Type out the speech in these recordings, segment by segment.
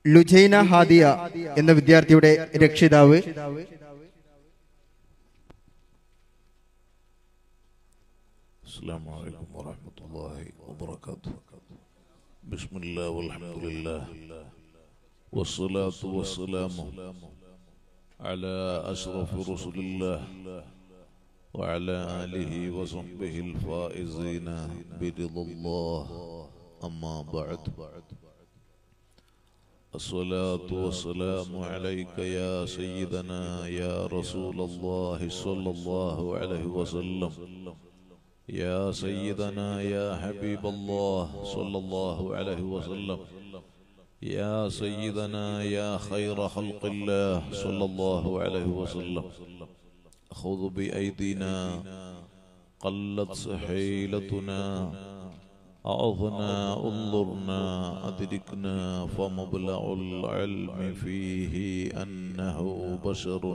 ലുജൈന ഹാദിയ എന്ന വിദ്യാർത്ഥിയുടെ രക്ഷിതാവ് അസ്സലാമു അലൈക്കും വറഹ്മത്തുള്ളാഹി വബറകാതുഹു. ബിസ്മില്ലാഹി വൽഹംദുലില്ലാഹ് വസ്സലാത്തു വസ്സലാമു അലാ അശ്റഫി റസൂലില്ലാഹ് വഅലാ ആലിഹി വസഹ്ബിഹിൽ ഫായിസീന ബിറിദല്ലാഹ്. അമ്മാ ബഅദ്. الصلاة والسلام عليك يا سيدنا يا رسول الله صلى الله عليه وسلم، يا سيدنا يا حبيب الله صلى الله عليه وسلم، يا سيدنا يا خير خلق الله صلى الله عليه وسلم. خذ بأيدينا قلت سحيلتنا، أعظنا انظرنا أدركنا، فمبلغ العلم فيه أنه بشر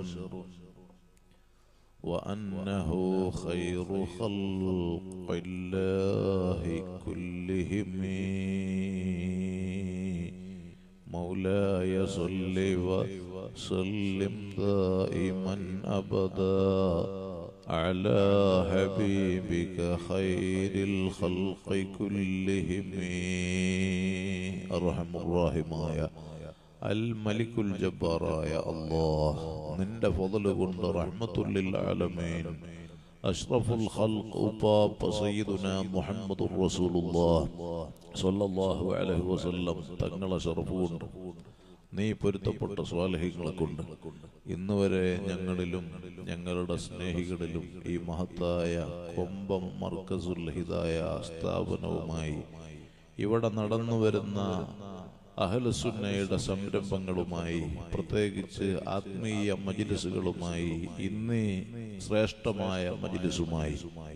وأنه خير خلق الله كلهم. مولاي صل وسلم دائما أبدا على حبيبك خير الخلق كلهم. أرحم الراحمين الملك الجبار يا الله، من فضل قند رحمة للعالمين أشرف الخلق أباب سيدنا محمد رسول الله صلى الله عليه وسلم തങ്ങളെ ശറഫുണ്ട്. നീ പൊരുത്തപ്പെട്ട സ്വാലിഹീങ്ങളെ കൊണ്ട് ഇന്ന് വരെ ഞങ്ങളിലും ഞങ്ങളുടെ സ്നേഹികളിലും ഈ മഹത്തായ കൊമ്പം മർക്കസുൽ ഹിദായ സ്ഥാപനവുമായി ഇവിടെ നടന്നു വരുന്ന അഹ്ലുസുന്നയുടെ സംരംഭങ്ങളുമായി പ്രത്യേകിച്ച് ആത്മീയ മജ്ലിസുകളുമായി ഇന്ന് ശ്രേഷ്ഠമായ മജ്ലിസുമായി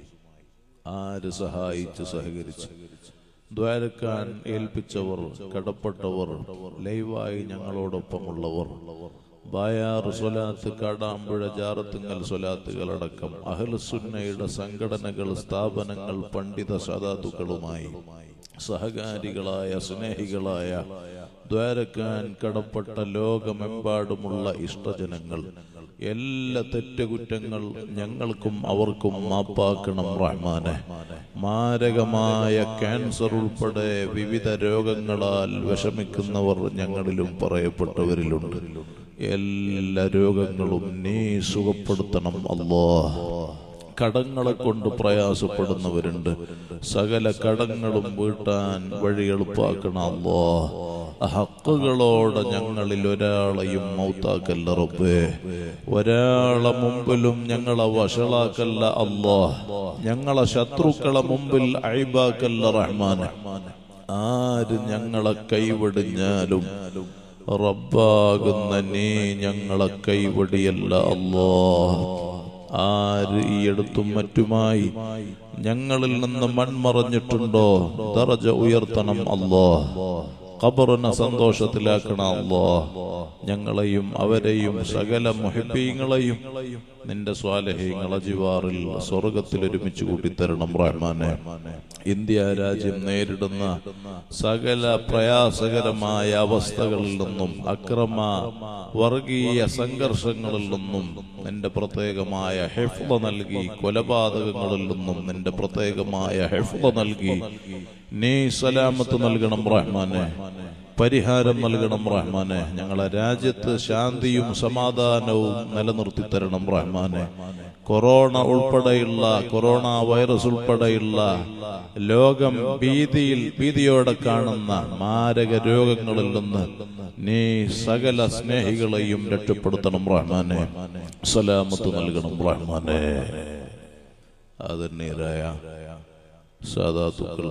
ആര് സഹായിച്ച് സഹകരിച്ച് ദ്വാരക്കാൻ ഏൽപ്പിച്ചവർ, കടപ്പെട്ടവർ, ലൈവായി ഞങ്ങളോടൊപ്പമുള്ളവർ, ബായാർ സ്വലാത്ത്, കാടാമ്പുഴ ജാറത്തുങ്ങൽ സ്വലാത്തുകളടക്കം അഹ്ലുസുന്നയുടെ സംഘടനകൾ, സ്ഥാപനങ്ങൾ, പണ്ഡിത സാദാത്തുക്കളുമായി സഹകാരികളായ സ്നേഹികളായ ദ്വാരക്കാൻ കടപ്പെട്ട ലോകമെമ്പാടുമുള്ള ഇഷ്ടജനങ്ങൾ, എല്ലാ തെറ്റുകുറ്റങ്ങൾ ഞങ്ങൾക്കും അവർക്കും മാപ്പാക്കണം റഹ്മാനെ. മാരകമായ ക്യാൻസർ ഉൾപ്പെടെ വിവിധ രോഗങ്ങളാൽ വിഷമിക്കുന്നവർ ഞങ്ങളിലും പറയപ്പെട്ടവരിലുണ്ട്. എല്ലാ രോഗങ്ങളും നീ സുഖപ്പെടുത്തണം അല്ലാഹ്. കടങ്ങളെ കൊണ്ട് പ്രയാസപ്പെടുന്നവരുണ്ട്, സകല കടങ്ങളും വീട്ടാൻ വഴി എളുപ്പാക്കണം അല്ലാഹ്. ഹക്കുകളോടെ ഞങ്ങളിൽ ഒരാളെയും മൗത്താക്കല്ല റബ്ബേ, ഒരാളെ മുമ്പിലും ഞങ്ങളെ വഷളാക്കല്ല അല്ലാഹ്. ഞങ്ങളെ ശത്രുക്കളെ മുമ്പിൽ ഐബാക്കല്ല റഹ്മാനെ. ആര് ഞങ്ങളെ കൈവടിഞ്ഞാലും റബ്ബാകുന്ന നീ ഞങ്ങളെ കൈവടിയല്ല അല്ലാഹ്. ആര് ഈ അടുത്തും മറ്റുമായി ഞങ്ങളിൽ നിന്ന് മൺമറഞ്ഞിട്ടുണ്ടോ ദറജ ഉയർത്തണം അല്ലാഹ്. ഖബറിനെ സന്തോഷത്തിലാക്കണം അല്ലാഹ്. ഞങ്ങളെയും അവരെയും സകല മുഹിബ്ബീങ്ങളെയും നിന്റെ സ്വാലിഹീങ്ങളെ ജിവാറിൽ സ്വർഗത്തിൽ ഒരുമിച്ച് കൂട്ടിത്തരണം റഹ്മാനെ. ഇന്ത്യ രാജ്യം നേരിടുന്ന സകല പ്രയാസകരമായ അവസ്ഥകളിൽ നിന്നും, അക്രമ വർഗീയ സംഘർഷങ്ങളിൽ നിന്നും നിന്റെ പ്രത്യേകമായ ഹിഫ്ള് നൽകി, കൊലപാതകങ്ങളിൽ നിന്നും നിന്റെ പ്രത്യേകമായ ഹിഫ്ള് നൽകി നീ സലാമത്ത് നൽകണം റഹ്മാനെ, പരിഹാരം നൽകണം റഹ്മാനെ. ഞങ്ങളെ രാജ്യത്ത് ശാന്തിയും സമാധാനവും നിലനിർത്തി തരണം റഹ്മാനെ. കൊറോണ ഉൾപ്പെടെയുള്ള, കൊറോണ വൈറസ് ഉൾപ്പെടെയുള്ള ലോകം ഭീതിയോടെ കാണുന്ന മാരക രോഗങ്ങളിൽ നിന്ന് നീ സകല സ്നേഹികളെയും രക്ഷപ്പെടുത്തണം റഹ്മാനെ, സലാമത്ത് നൽകണം റഹ്മാനെ. ആദരണീയരായ സാദാത്തുക്കൾ,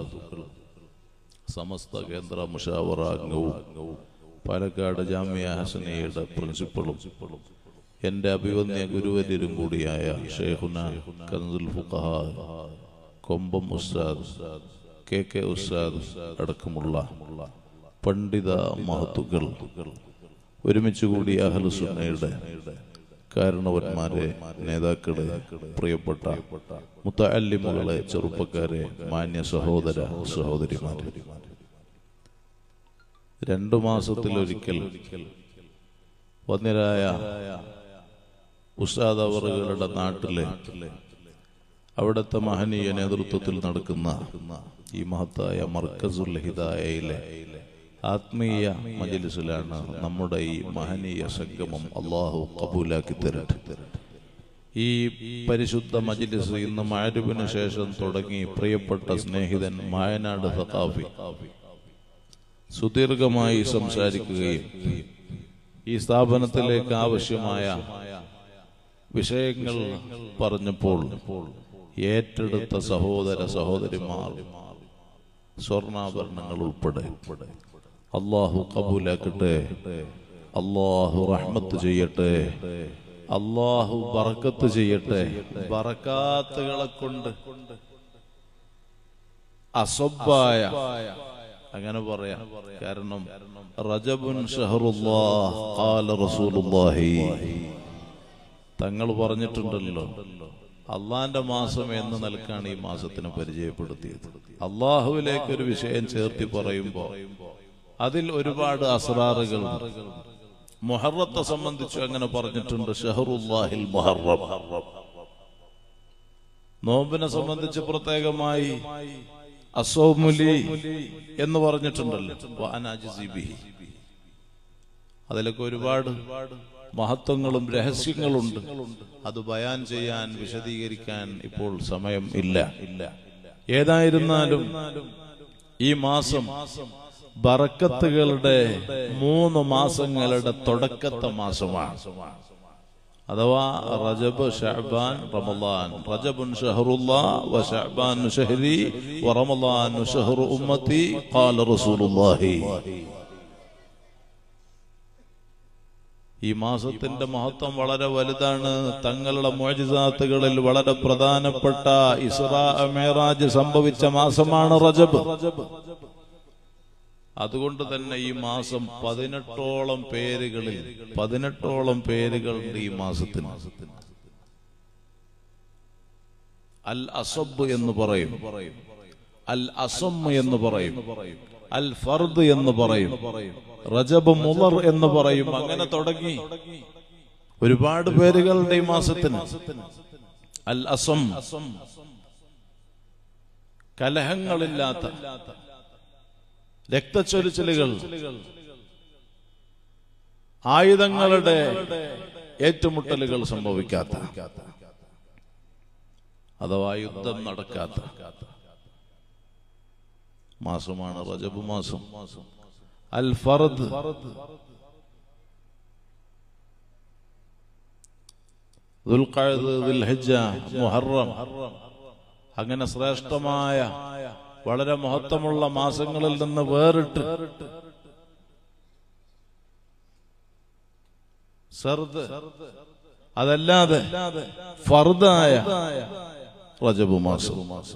സമസ്ത കേന്ദ്ര മുശാവറ അംഗവും പാലക്കാട് ജാമിയ ഹസനിയയുടെ പ്രിൻസിപ്പളും എന്റെ അഭിവന്യ ഗുരുവര്യരും കൂടിയായ ഷെയ്ഖുന കൻസുൽ ഫുഖഹാ കൊമ്പം ഉസ്താദ്, KK ഉസ്താദ് അടക്കമുള്ള പണ്ഡിത മഹത്തുക്കൾ ഒരുമിച്ച് കൂടി അഹ്ലുസുന്നയുടെ കാരണവന്മാരെ, നേതാക്കളെ, പ്രിയപ്പെട്ട മുത്തഅല്ലിമുകളെ, ചെറുപ്പക്കാരെ, മാന്യ സഹോദര സഹോദരിമാരെ, 2 മാസത്തിലൊരിക്കൽ വന്യരായ ഉസ്താദ് അവറുകളുടെ നാട്ടിലെ അവിടുത്തെ മഹനീയ നേതൃത്വത്തിൽ നടക്കുന്ന ഈ മഹത്തായ മർക്കസുൽ ഹിദായയിലെ ആത്മീയ മജ്ലിസിലാണ് നമ്മുടെ ഈ മഹനീയ സംഗമം. അല്ലാഹു ഖബൂലാക്കി തരട്ടെ. ഈ പരിശുദ്ധ മജ്ലിസ് ഇന്ന് മഅരിബിന് ശേഷം തുടങ്ങി പ്രിയപ്പെട്ട സ്നേഹിതൻ മായനാട് സഖാഫി സുദീർഘമായി സംസാരിക്കുകയും ഈ സ്ഥാപനത്തിലേക്ക് ആവശ്യമായ വിഷയങ്ങൾ പറഞ്ഞപ്പോൾ ഏറ്റെടുത്ത സഹോദര സഹോദരിമാർ സ്വർണ്ണാഭരണങ്ങൾ ഉൾപ്പെടെ അല്ലാഹു ഖബൂലാക്കട്ടെ, അല്ലാഹു റഹ്മത്ത് ചെയ്യട്ടെ, അല്ലാഹു ബറക്കത്ത് ചെയ്യട്ടെ. ബറക്കാത്തുകളെ കൊണ്ട് അസബ്ബായ അങ്ങനെ പറയാം. കാരണം റജബുൻ ഷഹറുല്ലാഹ് ഖാല റസൂലുള്ളാഹി തങ്ങൾ പറഞ്ഞിട്ടുണ്ടല്ലോ, അള്ളാന്റെ മാസം എന്ന നിലക്കാണ് ഈ മാസത്തിനെ പരിചയപ്പെടുത്തിയത്. അള്ളാഹുവിലേക്ക് ഒരു വിഷയം ചേർത്തി പറയുമ്പോ അതിൽ ഒരുപാട് അസ്റാറുകൾ. മുഹറത്തെ സംബന്ധിച്ച് അങ്ങനെ പറഞ്ഞിട്ടുണ്ട്, ഷഹറുല്ലാഹിൽ മുഹറം. നോമ്പിനെ സംബന്ധിച്ച് പ്രത്യേകമായി അസൗമുലി എന്ന് പറഞ്ഞിട്ടുണ്ടല്ലോ. അതിലൊക്കെ ഒരുപാട് മഹത്വങ്ങളും രഹസ്യങ്ങളുണ്ട്. അത് ബയാൻ ചെയ്യാൻ വിശദീകരിക്കാൻ ഇപ്പോൾ സമയം ഇല്ല. ഏതായിരുന്നാലും ഈ മാസം ബറക്കത്തുകളുടെ 3 മാസങ്ങളുടെ തുടക്കത്തെ മാസമാണ്. അഥവാ റജബ്, ശഅബാൻ, റമളാൻ. റജബുൻ ഷഹറുല്ലാഹ് വ ശഅബാൻ ഷഹരി വ റമളാൻ ഷഹറു ഉമ്മത്തി ഖാല റസൂലുള്ളാഹി. ഈ മാസത്തിന്റെ മഹത്വം വളരെ വലുതാണ്. തങ്ങളുടെ മുഅ്ജിസാത്തുകളിൽ വളരെ പ്രധാനപ്പെട്ട ഇസ്റാ മിഅ്റാജ് സംഭവിച്ച മാസമാണ് റജബ്. അതുകൊണ്ട് തന്നെ ഈ മാസം 18ഓളം പേരുകളുണ്ട് ഈ മാസത്തിന്. അൽ അസബ് എന്ന് പറയും, അൽ അസം എന്ന് പറയും, അൽ ഫർദ് എന്ന് പറയും, റജബ് മുളർ എന്ന് പറയും. അങ്ങനെ തുടങ്ങി ഒരുപാട് പേരുകളുടെ ഈ മാസത്തിന്. അൽ അസം കലഹങ്ങളില്ലാത്ത, രക്തച്ചൊരിച്ചിലുകൾ, ആയുധങ്ങളുടെ ഏറ്റുമുട്ടലുകൾ സംഭവിക്കാത്ത, അഥവാ യുദ്ധം നടക്കാത്ത മാസമാണ് റജബ് മാസം. അൽ ഫർദ് ദുൽഖഅദ, ദുൽഹിജ്ജ, മുഹറം, അങ്ങനെ ശ്രേഷ്ഠമായ വളരെ മഹത്വമുള്ള മാസങ്ങളിൽ നിന്ന് വേറിട്ട് സർദ്, അതല്ലാതെ ഫർദായ റജബ് മാസം.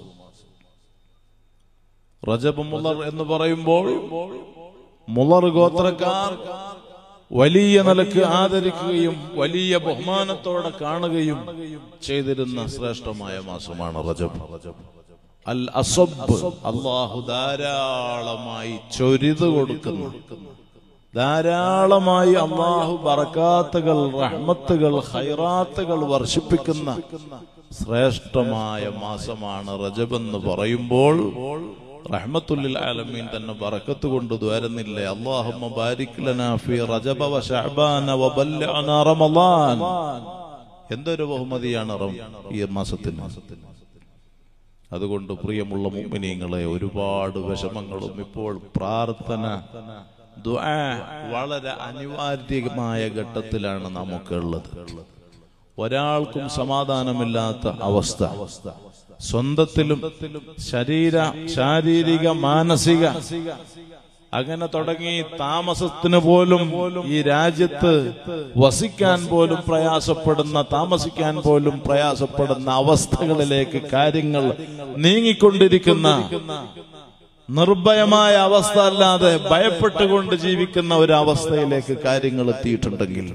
റജബ് മുളർ എന്ന് പറയുമ്പോൾ മുളർ ഗോത്രക്കാർ വലിയ നിലക്ക് ആദരിക്കുകയും വലിയ ബഹുമാനത്തോടെ കാണുകയും ചെയ്തിരുന്ന ശ്രേഷ്ഠമായ മാസമാണ് റജബ്. അൽ അസബ്, അല്ലാഹു ധാരാളമായി ചൊരിതു കൊടുക്കുന്നു, ധാരാളമായി അല്ലാഹു ബറകാത്തുകൾ, റഹ്മത്തുകൾ, ഖൈറാത്തുകൾ വർഷിപ്പിക്കുന്ന ശ്രേഷ്ഠമായ മാസമാണ് റജബ് എന്ന് പറയുമ്പോൾ റഹ്മത്തുൽ ലിൽ ആലമീൻ തന്നെ ബറക്കത്ത് കൊണ്ട് ദ്വാരുന്നില്ലേ, അല്ലാഹുമ്മ ബാരിക് ലനാ ഫീ റജബ വ ശഅബാന വ ബല്ലിഅനാ റമളാൻ. എന്തൊരു ബഹുമതിയാണ് ഈ മാസത്തിന്. അതുകൊണ്ട് പ്രിയമുള്ള മുഅ്മിനീങ്ങളെ, ഒരുപാട് വിഷമങ്ങളും ഇപ്പോൾ പ്രാർത്ഥന, ദുആ വളരെ അനിവാര്യമായ ഘട്ടത്തിലാണ് നമുക്കുള്ളത്. ഒരാൾക്കും സമാധാനമില്ലാത്ത അവസ്ഥ, സ്വന്തത്തിലും ശാരീരിക മാനസിക അങ്ങനെ തുടങ്ങി താമസത്തിന് പോലും ഈ രാജ്യത്ത് വസിക്കാൻ പോലും പ്രയാസപ്പെടുന്ന, താമസിക്കാൻ പോലും പ്രയാസപ്പെടുന്ന അവസ്ഥകളിലേക്ക് കാര്യങ്ങൾ നീങ്ങിക്കൊണ്ടിരിക്കുന്ന, നിർഭയമായ അവസ്ഥ അല്ലാതെ ഭയപ്പെട്ടുകൊണ്ട് ജീവിക്കുന്ന ഒരു അവസ്ഥയിലേക്ക് കാര്യങ്ങൾ എത്തിയിട്ടുണ്ടെങ്കിൽ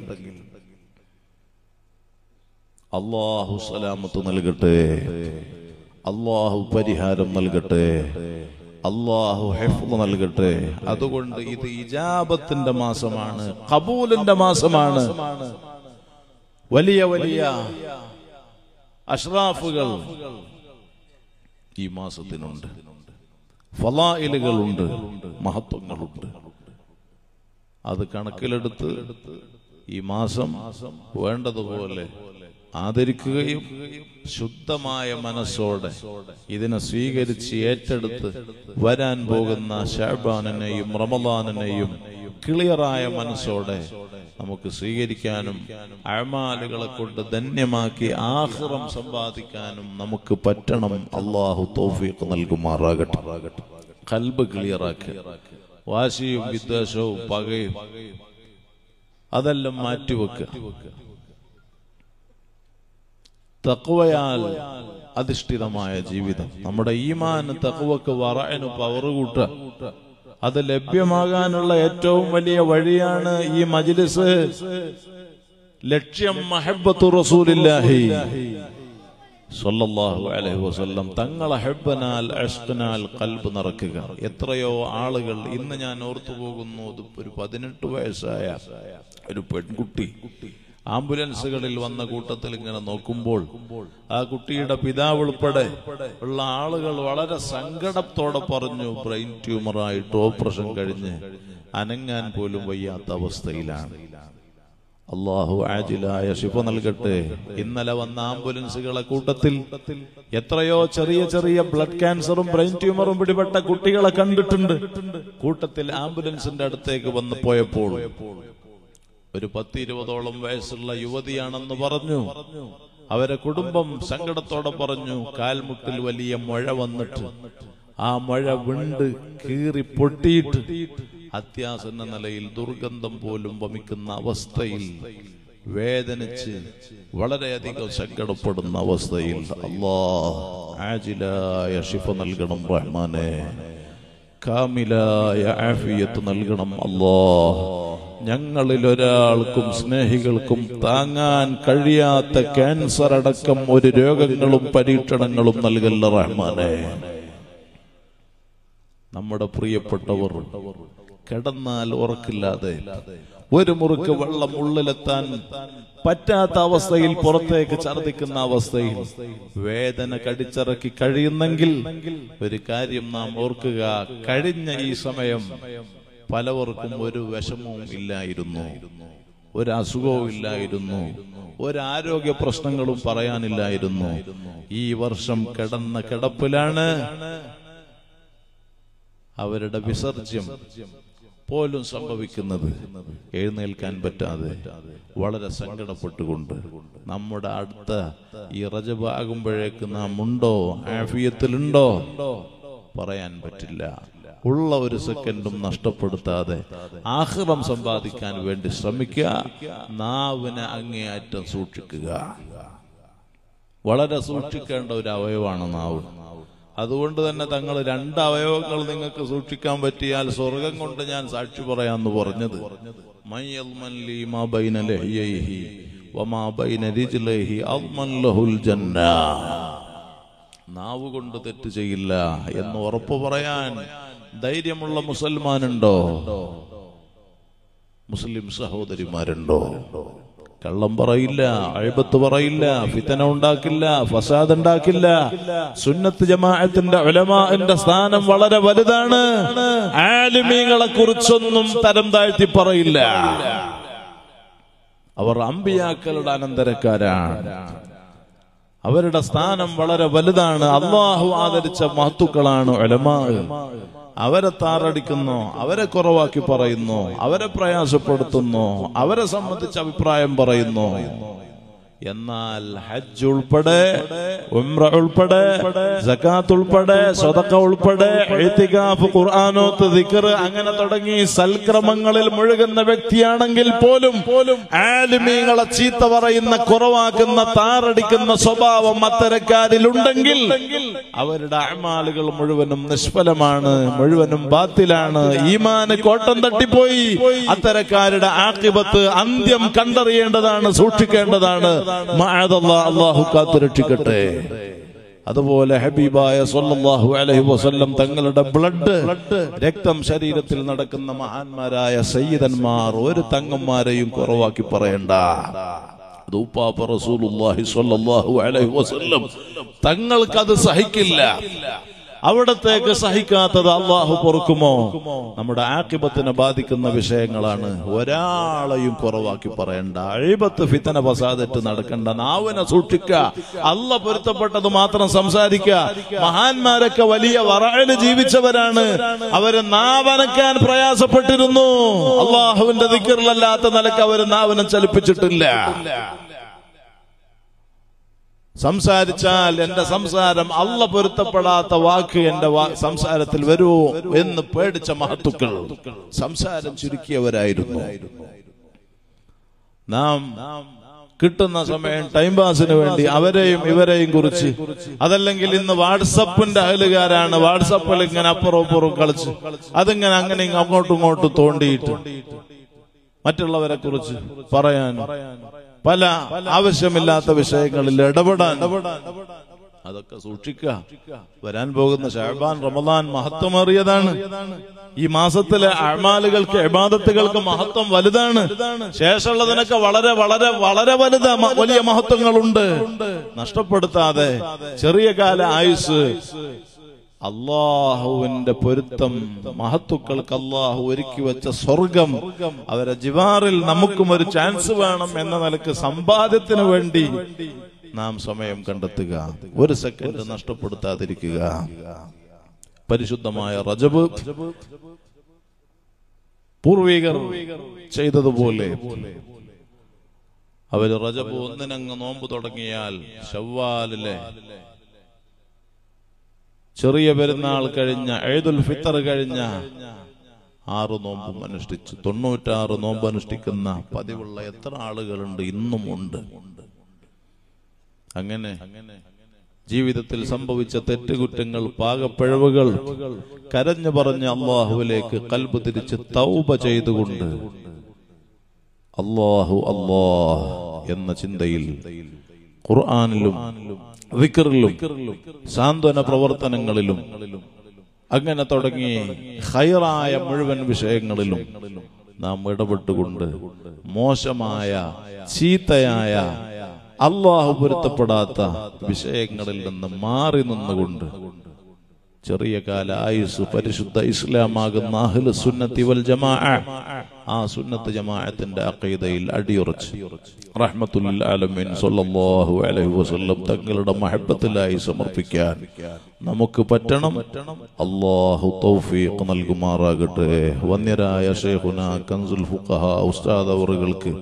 അല്ലാഹു സലാമത്ത് നൽകട്ടെ, അല്ലാഹു പരിഹാരം നൽകട്ടെ. അല്ലാഹു ഹിഫ്ള് നൽകട്ടെ. അതുകൊണ്ട് ഇത് ഇജാബത്തിന്റെ മാസമാണ്, ഖബൂലിന്റെ മാസമാണ്. വലിയ വലിയ അഷ്റാഫുകൾ ഈ മാസത്തിനുണ്ട്, ഫളായിലുകളുണ്ട്, മഹത്വങ്ങളുണ്ട്. അത് കണക്കിലെടുത്ത് ഈ മാസം വേണ്ടതുപോലെ ആദരിക്കുകയും ശുദ്ധമായ മനസ്സോടെ ഇതിനെ സ്വീകരിച്ച് ഏറ്റെടുത്ത് വരാൻ പോകുന്ന ശഅബാനിനെയും റമളാനിനെയും ക്ലിയറായ മനസ്സോടെ നമുക്ക് സ്വീകരിക്കാനും അഅമാലുകളെ കൊണ്ട് ധന്യമാക്കി ആഖിറം സമ്പാദിക്കാനും നമുക്ക് പറ്റണം. അല്ലാഹു തൗഫീഖ് നൽകുമാറാകട്ടെ. ഖൽബ് ക്ലിയറാക്കി വാശിയും വിദ്വേഷവും പകയും അതെല്ലാം മാറ്റിവെക്കുക. തഖ്വയാൽ അധിഷ്ഠിതമായ ജീവിതം, നമ്മുടെ ഈമാൻ തഖ്വക്ക് വറഅന് പവർ കൂട്ടുക. അത് ലഭ്യമാകാനുള്ള ഏറ്റവും വലിയ വഴിയാണ് ഈ മജ്ലിസ്. ലക്ഷ്യം മഹബ്ബത്തു റസൂലില്ലാഹി സ്വല്ലല്ലാഹു അലൈഹി വസല്ലം തങ്ങളെ ഹബ്ബനാൽ അഷ്ഖനാൽ ഖൽബ് നിറക്കുക. എത്രയോ ആളുകൾ ഇന്ന് ഞാൻ ഓർത്തു പോകുന്നു, ഒരു 18 വയസ്സായ ഒരു പെൺകുട്ടി ആംബുലൻസുകളിൽ വന്ന കൂട്ടത്തിൽ ഇങ്ങനെ നോക്കുമ്പോൾ ആ കുട്ടിയുടെ പിതാവ് ഉൾപ്പെടെ ഉള്ള ആളുകൾ വളരെ സങ്കടത്തോടെ പറഞ്ഞു, ബ്രെയിൻ ട്യൂമറായിട്ട് ഓപ്പറേഷൻ കഴിഞ്ഞ് അനങ്ങാൻ പോലും വയ്യാത്ത അവസ്ഥയിലാണ്. അല്ലാഹു ആജിലായ ശിഫ നൽകട്ടെ. ഇന്നലെ വന്ന ആംബുലൻസുകളെ കൂട്ടത്തിൽ എത്രയോ ചെറിയ ചെറിയ ബ്ലഡ് ക്യാൻസറും ബ്രെയിൻ ട്യൂമറും പിടിപെട്ട കുട്ടികളെ കണ്ടിട്ടുണ്ട്. കൂട്ടത്തിൽ ആംബുലൻസിന്റെ അടുത്തേക്ക് വന്നു പോയപ്പോൾ ഒരു 10-20ഓളം വയസ്സുള്ള യുവതിയാണെന്ന് പറഞ്ഞു. അവരെ കുടുംബം സങ്കടത്തോടെ പറഞ്ഞു, കാൽമുട്ടിൽ വലിയ മുഴ വന്നിട്ട് ആ മുഴ വിണ്ട് കീറി പൊട്ടിയിട്ട് അത്യാസന്ന നിലയിൽ ദുർഗന്ധം പോലും വമിക്കുന്ന അവസ്ഥയിൽ വേദനിച്ച് വളരെയധികം സങ്കടപ്പെടുന്ന അവസ്ഥയിൽ അല്ലാഹ് ആജിലായ ശിഫ നൽകണം റഹ്മാനെ, കാമിലായ ആഫിയത്ത് നൽകണം അല്ലാഹ്. ഞങ്ങളിൽ ഒരാൾക്കും സ്നേഹികൾക്കും താങ്ങാൻ കഴിയാത്ത ക്യാൻസർ അടക്കം ഒരു രോഗങ്ങളും പരീക്ഷണങ്ങളും നൽകല്ല റഹ്മാനെ. നമ്മുടെ പ്രിയപ്പെട്ടവർ കിടന്നാൽ ഉറക്കില്ലാതെ ഒരു മുറുക്ക് വെള്ളം ഉള്ളിലെത്താൻ പറ്റാത്ത അവസ്ഥയിൽ പുറത്തേക്ക് ഛർദിക്കുന്ന അവസ്ഥയിൽ വേദന കടിച്ചിറക്കി കഴിയുന്നെങ്കിൽ ഒരു കാര്യം നാം ഓർക്കുക, കഴിഞ്ഞ ഈ സമയം പലവർക്കും ഒരു വിഷമവും ഇല്ലായിരുന്നു, ഒരു അസുഖവും ഇല്ലായിരുന്നു, ഒരാരോഗ്യ പ്രശ്നങ്ങളും പറയാനില്ലായിരുന്നു. ഈ വർഷം കിടന്ന കിടപ്പിലാണ്. അവരുടെ വിസർജ്യം പോലും സംഭവിക്കുന്നത് എഴുന്നേൽക്കാൻ പറ്റാതെ വളരെ സങ്കടപ്പെട്ടുകൊണ്ട്. നമ്മുടെ അടുത്ത ഈ റജബ് ആകുമ്പോഴേക്ക് നാം ഉണ്ടോ, ആഫിയത്തിലുണ്ടോ പറയാൻ പറ്റില്ല. ഉള്ള ഒരു സെക്കൻഡും നഷ്ടപ്പെടുത്താതെ ആഖിറം സമ്പാദിക്കാൻ വേണ്ടി ശ്രമിക്കുക. നാവിനെ അങ്ങേയറ്റം സൂക്ഷിക്കുക. വളരെ സൂക്ഷിക്കേണ്ട ഒരു അവയവമാണ് നാവ്. അതുകൊണ്ട് തന്നെ തങ്ങൾ 2 അവയവങ്ങൾ നിങ്ങൾക്ക് സൂക്ഷിക്കാൻ പറ്റിയാൽ സ്വർഗം കൊണ്ട് ഞാൻ സാക്ഷി പറയാന്ന് പറഞ്ഞത്. നാവ് കൊണ്ട് തെറ്റ് ചെയ്യില്ല എന്ന് ഉറപ്പ് പറയാൻ ധൈര്യമുള്ള മുസൽമാനുണ്ടോ? മുസ്ലിം സഹോദരിമാരുണ്ടോ? കള്ളം പറയില്ല, അഴിബത്ത് പറയില്ല, ഫിതന ഉണ്ടാക്കില്ല, ഫസാദ് ഉണ്ടാക്കില്ല. സുന്നത്ത് ജമാഅത്തിന്റെ ഉലമാഇന്റെ സ്ഥാനം വളരെ വലുതാണ്. ആലിമീങ്ങളെ കുറിച്ചൊന്നും തരം താഴ്ത്തി പറയില്ല. അവർ അമ്പിയാക്കളുടെ അനന്തരക്കാരാണ്. അവരുടെ സ്ഥാനം വളരെ വലുതാണ്. അല്ലാഹു ആദരിച്ച മഹത്തുക്കളാണ് ഉലമാ. അവരെ താറടിക്കുന്നു, അവരെ കുറവാക്കി പറയുന്നു, അവരെ പ്രയാസപ്പെടുത്തുന്നു, അവരെ സംബന്ധിച്ച് അഭിപ്രായം പറയുന്നു. എന്നാൽ ഹജ്ജ് ഉൾപ്പെടെ, ഉംറ ഉൾപ്പെടെ, സകാത്ത് ഉൾപ്പെടെ, സദഖ ഉൾപ്പെടെ, ഇഅ്തികാഫ്, ഖുർആനോത്ത്, ദിക്ർ അങ്ങനെ തുടങ്ങി സൽക്രമങ്ങളിൽ മുഴുകുന്ന വ്യക്തിയാണെങ്കിൽ പോലും ആലിമീങ്ങളെ ചീത്ത പറയുന്ന, കുറവാക്കുന്ന, താറടിക്കുന്ന സ്വഭാവം അത്തരക്കാരിലുണ്ടെങ്കിൽ അവരുടെ അഅമാലുകൾ മുഴുവനും നിഷ്ഫലമാണ്, മുഴുവനും ബാത്തിലാണ്. ഈമാന് കോട്ടം തട്ടിപ്പോയി. അത്തരക്കാരുടെ ആഖിബത്ത്, അന്ത്യം കണ്ടറിയേണ്ടതാണ്, സൂക്ഷിക്കേണ്ടതാണ്. അല്ലാഹു കാത്തുരക്ഷിക്കട്ടെ. അതുപോലെ ഹബീബായ സല്ലല്ലാഹു അലൈഹി വസല്ലം തങ്ങളുടെ ബ്ലഡ് രക്തം ശരീരത്തിൽ നടക്കുന്ന മഹാന്മാരായ സയ്യിദന്മാർ ഒരു തങ്ങന്മാരെയും കുറവാക്കി പറയണ്ട. അത് ഉപ്പാപ്പ റസൂലുള്ളാഹി സ്വല്ലല്ലാഹു അലൈഹി വസല്ലം തങ്ങൾക്കത് സഹിക്കില്ല. അവിടത്തേക്ക് സഹിക്കാത്തത് അള്ളാഹു പൊറുക്കുമോ? നമ്മുടെ ആഖിബത്തിനെ ബാധിക്കുന്ന വിഷയങ്ങളാണ്. ഒരാളെയും കുറവാക്കി പറയണ്ട. അഴിബത്ത് ഫിത്തന ഫസാദത്ത് നടക്കണ്ട. നാവിനെ സൂക്ഷിക്ക. അള്ളാഹ് പൊരുത്തപ്പെട്ടത് മാത്രം സംസാരിക്ക. മഹാന്മാരൊക്കെ വലിയ വറഅല് ജീവിച്ചവരാണ്. അവര് നാവനക്കാൻ പ്രയാസപ്പെട്ടിരുന്നു. അള്ളാഹുവിന്റെ ദിക്റിലല്ലാത്ത നിലക്ക് അവര് നാവിനെ ചലിപ്പിച്ചിട്ടില്ല. സംസാരിച്ചാൽ എന്റെ സംസാരം അള്ളാഹ് പൊരുത്തപ്പെടാത്ത വാക്ക് എന്റെ സംസാരത്തിൽ വരൂ എന്ന് പേടിച്ച മഹത്തുക്കൾ സംസാരം ചുരുക്കിയവരായിരുന്നു. നാം കിട്ടുന്ന സമയം ടൈം പാസിന് വേണ്ടി അവരെയും ഇവരെയും കുറിച്ച്, അതല്ലെങ്കിൽ ഇന്ന് വാട്സപ്പിന്റെ അയലുകാരാണ്, വാട്സപ്പിൽ ഇങ്ങനെ അപ്പുറവും ഇപ്പുറവും കളിച്ച് അതിങ്ങനെ അങ്ങനെ അങ്ങോട്ടും ഇങ്ങോട്ടും തോണ്ടിയിട്ട് മറ്റുള്ളവരെ കുറിച്ച് പറയാൻ, പല ആവശ്യമില്ലാത്ത വിഷയങ്ങളിൽ ഇടപെടാൻ, അതൊക്കെ സൂക്ഷിക്കുക. വരാൻ പോകുന്ന ശഅബാൻ റമദാൻ മഹത്വമേറിയതാണ്. ഈ മാസത്തിലെ അഅ്മാലുകൾക്ക് ഇബാദത്തുകൾക്ക് മഹത്വം വലുതാണ്. ശേഷമുള്ളതിനൊക്കെ വളരെ വളരെ വളരെ വലിയ മഹത്വങ്ങളുണ്ട്. നഷ്ടപ്പെടുത്താതെ ചെറിയ കാല ആയുസ് അള്ളാഹുവിന്റെ പൊരുത്തം, മഹത്തുക്കൾക്ക് അള്ളാഹു ഒരുക്കി വെച്ച സ്വർഗം, അവരെ ജിവാറിൽ നമുക്കും ഒരു ചാൻസ് വേണം എന്ന നിലക്ക് സമ്പാദ്യത്തിന് വേണ്ടി നാം സമയം കണ്ടെത്തുക. ഒരു സെക്കൻഡ് നഷ്ടപ്പെടുത്താതിരിക്കുക. പരിശുദ്ധമായ റജബ് പൂർവികർ ചെയ്തതുപോലെ അവര് റജബ് 1 നോമ്പ് തുടങ്ങിയാൽ ശവ്വാലിലെ ചെറിയ പെരുന്നാൾ കഴിഞ്ഞ ഈദുൽ ഫിത്തർ കഴിഞ്ഞ 6 നോമ്പും അനുഷ്ഠിച്ചു. 96 നോമ്പ് അനുഷ്ഠിക്കുന്ന പതിവുള്ള എത്ര ആളുകളുണ്ട്? ഇന്നും ഉണ്ട്. അങ്ങനെ ജീവിതത്തിൽ സംഭവിച്ച തെറ്റുകുറ്റങ്ങൾ, പാകപ്പിഴവുകൾ കരഞ്ഞു പറഞ്ഞ് അള്ളാഹുവിലേക്ക് ഖൽബ് തിരിച്ച് തൗബ ചെയ്തുകൊണ്ട് അല്ലാഹു അല്ലാഹ് എന്ന ചിന്തയിൽ ഖുർആനിലും ദിക്റിലും സാന്ത്വന പ്രവർത്തനങ്ങളിലും അങ്ങനെ തുടങ്ങി ഖൈറായ മുഴുവൻ വിഷയങ്ങളിലും നാം ഇടപെട്ടുകൊണ്ട് മോശമായ ചീത്തയായ അല്ലാഹു പൊരുത്തപ്പെടാത്ത വിഷയങ്ങളിൽ നിന്ന് മാറി നിന്നുകൊണ്ട് ചെറിയ കാല ആയുസ് പരിശുദ്ധ ഇസ്ലാമാകുന്ന അഹ്ലു സുന്നത്തി വൽ ജമാഅ, ആ സുന്നത്ത് ജമാഅത്തിന്റെ അഖീദയിൽ അടിയുറച്ച് റഹ്മത്തുൽ ആലമീൻ സല്ലല്ലാഹു അലൈഹി വസല്ലം തങ്ങളുടെ മഹബ്ബത്തിലായി സമർപ്പിക്കാൻ നമുക്ക് പറ്റണം. അല്ലാഹു തൗഫീഖ് നൽകുമാറാകട്ടെ. വന്യരായ ശൈഖുനാ കൻസുൽ ഫുഖഹാ ഉസ്താദ് അവറുകൾക്ക്,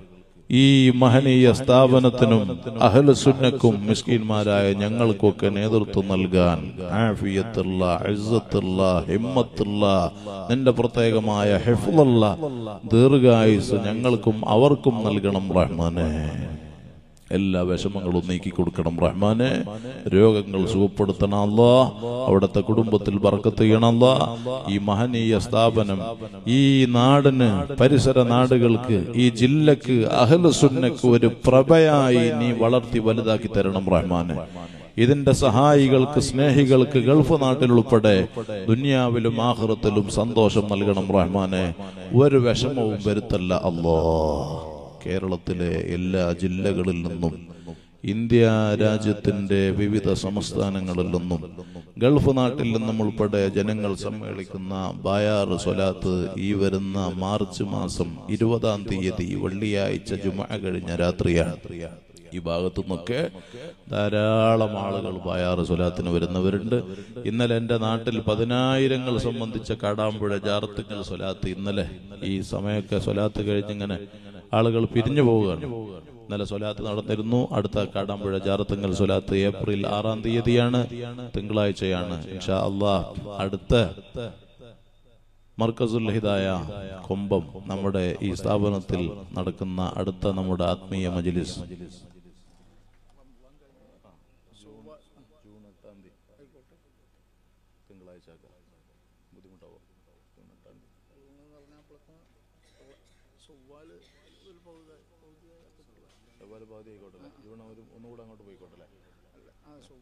ഈ മഹനീയ സ്ഥാപനത്തിനും അഹ്ലു സുന്നക്കും മിസ്കീന്മാരായ ഞങ്ങൾക്കൊക്കെ നേതൃത്വം നൽകാൻ ആഫിയത്തുള്ള, ഇസ്സത്തുള്ള, ഹിമ്മത്തുള്ള, നിന്റെ പ്രത്യേകമായ ഹിഫ്ളുള്ള ദീർഘായുസ് ഞങ്ങൾക്കും അവർക്കും നൽകണം റഹ്മാനെ. എല്ലാ വിഷമങ്ങളും നീക്കി കൊടുക്കണം റഹ്മാനെ. രോഗങ്ങൾ സുഖപ്പെടുത്തണം അല്ലാഹ്. അവിടുത്തെ കുടുംബത്തിൽ ബർക്കത്ത് ചെയ്യണം അല്ലാഹ്. ഈ മഹനീയ സ്ഥാപനം ഈ നാടിന്, പരിസര നാടുകൾക്ക്, ഈ ജില്ലക്ക്, അഹ്ലു സുന്നക്ക് ഒരു പ്രഭയായി നീ വളർത്തി വലുതാക്കി തരണം റഹ്മാനെ. ഇതിന്റെ സഹായികൾക്ക്, സ്നേഹികൾക്ക് ഗൾഫ് നാട്ടിലുൾപ്പെടെ ദുനിയാവിലും ആഖിറത്തിലും സന്തോഷം നൽകണം റഹ്മാനെ. ഒരു വിഷമവും വരുത്തല്ല അല്ലാഹ്. കേരളത്തിലെ എല്ലാ ജില്ലകളിൽ നിന്നും, ഇന്ത്യ രാജ്യത്തിന്റെ വിവിധ സംസ്ഥാനങ്ങളിൽ നിന്നും, ഗൾഫ് നാട്ടിൽ നിന്നും ഉൾപ്പെടെ ജനങ്ങൾ സമ്മേളിക്കുന്ന ബായാർ സ്വലാത്ത് ഈ വരുന്ന മാർച്ച് മാസം 20-ാം തീയതി വെള്ളിയാഴ്ച ജുമുഅ കഴിഞ്ഞ രാത്രിയാണ്. ഈ ഭാഗത്തു നിന്നൊക്കെ ധാരാളം ആളുകൾ ബായാർ സ്വലാത്തിന് വരുന്നവരുണ്ട്. ഇന്നലെ എൻ്റെ നാട്ടിൽ 10,000 സംബന്ധിച്ച കാടാമ്പുഴ ജാറത്തുങ്കൽ സ്വലാത്ത്, ഇന്നലെ ഈ സമയമൊക്കെ സ്വലാത്ത് കഴിഞ്ഞിങ്ങനെ ആളുകൾ പിരിഞ്ഞു പോവുകയാണ്. ഇന്നലെ സ്വലാത്ത് നടന്നിരുന്നു. അടുത്ത കാടാമ്പുഴ ജാറത്തുങ്കൽ സ്വലാത്ത് ഏപ്രിൽ 6-ാം തീയതിയാണ്, തിങ്കളാഴ്ചയാണ്. ഇൻഷാ അല്ലാഹ് അടുത്ത മർക്കസുൽ ഹിദായ കൊമ്പം നമ്മുടെ ഈ സ്ഥാപനത്തിൽ നടക്കുന്ന അടുത്ത നമ്മുടെ ആത്മീയ മജ്ലിസ് ഒന്നുകൂടെ അങ്ങോട്ട് പോയിക്കോട്ടല്ലേ.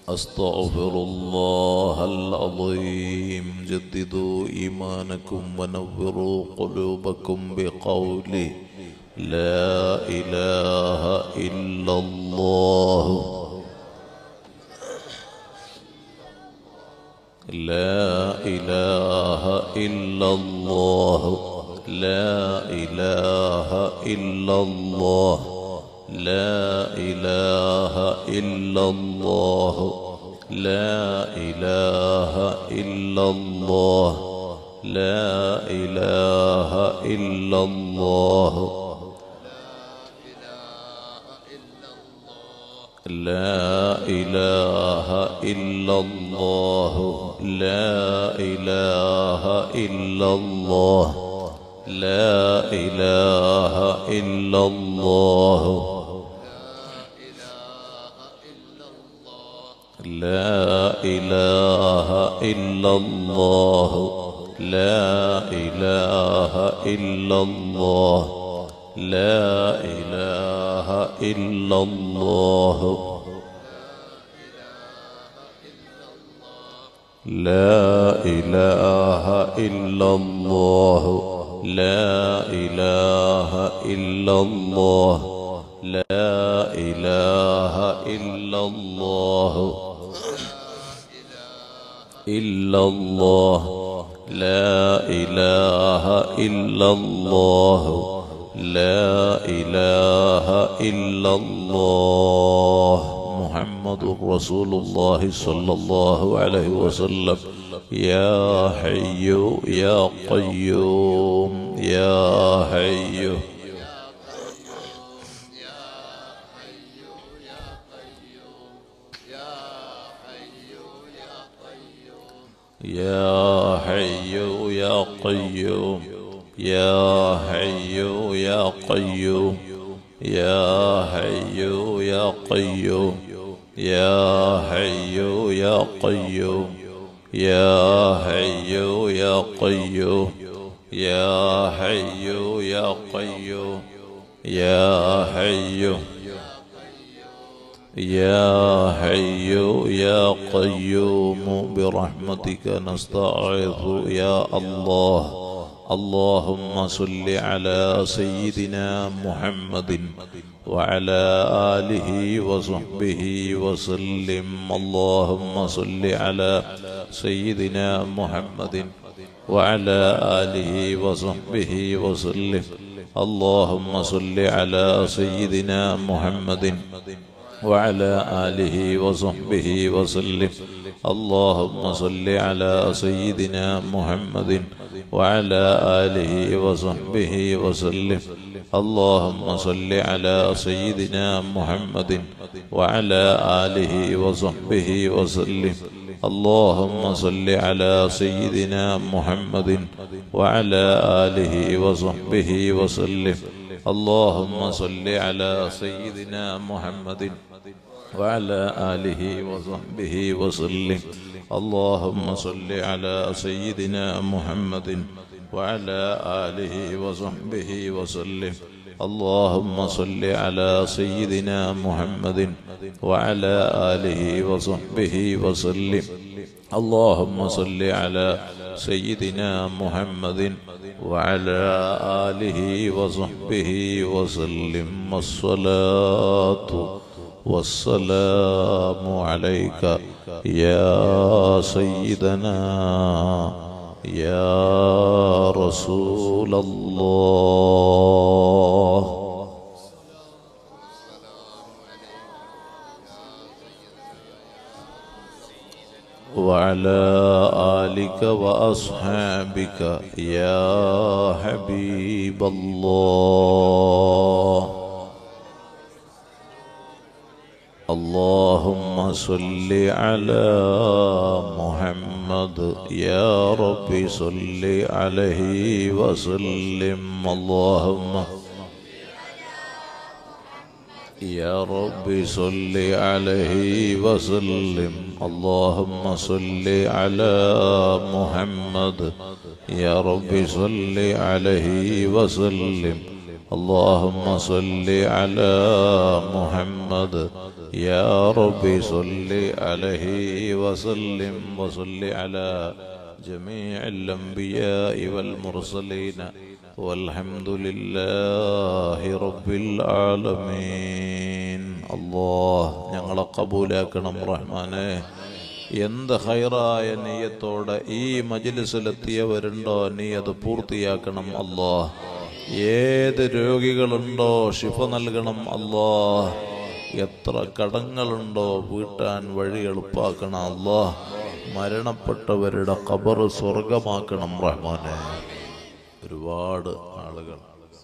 أستغفر الله العظيم جددوا إيمانكم ونوروا قلوبكم بقول لا إله إلا الله لا إله إلا الله لا إله إلا الله لا إله إلا الله لا إله إلا الله لا إله إلا الله لا إله إلا الله لا إله إلا الله لا إله إلا الله لا إله إلا الله لا إله إلا الله لا إله إلا الله لا إله إلا الله لا إله إلا الله لا إله إلا الله إلا الله لا إله إلا الله لا إله إلا الله محمد رسول الله صلى الله عليه وسلم يا حي يا قيوم يا حي يا حي يا قيوم يا حي يا قيوم يا حي يا قيوم يا حي يا قيوم يا حي يا قيوم يا حي يا قيوم يا حي يا حي يا قيوم برحمتك نستعيذ يا الله اللهم صل على سيدنا محمد وعلى آله وصحبه وسلم اللهم صل على سيدنا محمد وعلى آله وصحبه وسلم اللهم صل على سيدنا محمد وعلى آله وصحبه وسلم اللهم صل على سيدنا محمد وعلى آله وصحبه وسلم اللهم صل على سيدنا محمد وعلى آله وصحبه وسلم اللهم صل على سيدنا محمد وعلى آله وصحبه وسلم اللهم صل على سيدنا محمد وعلى آله وصحبه وسلم اللهم صل على سيدنا محمد وعلى آله وصحبه وسلم اللهم صل على سيدنا محمد وعلى آله وصحبه وسلم اللهم صل على سيدنا محمد وعلى آله وصحبه وسلم الصلاة والسلام عليك يا سيدنا يا رسول الله وعلى آلك وأصحابك يا حبيب الله اللهم صل على محمد يا رب صل عليه وسلم اللهم يا رب صل عليه وسلم اللهم صل على محمد يا رب صل عليه وسلم اللهم صل على محمد يا ربي صل عليه وسلم وصل على جميع الأنبياء والمرسلين والحمد لله رب العالمين. الله ഞങ്ങളെ കബൂലാക്കണം റഹ്മാനേ. എന്ത് ഖൈറായ നിയ്യത്തോടെ ഈ മജ്‌ലിസിലെത്തിയവരുണ്ടോ നീ അത് പൂർത്തിയാക്കണം അല്ലാഹ്. ഏത് രോഗികളുണ്ടോ ശിഫ നൽകണം അല്ലാഹ്. എത്ര കടങ്ങളുണ്ടോ വീട്ടാൻ വഴി എളുപ്പാക്കണം അല്ലാഹ്. മരണപ്പെട്ടവരുടെ ഖബർ സ്വർഗമാക്കണം റഹ്മാനേ. ഒരുപാട് ആളുകൾ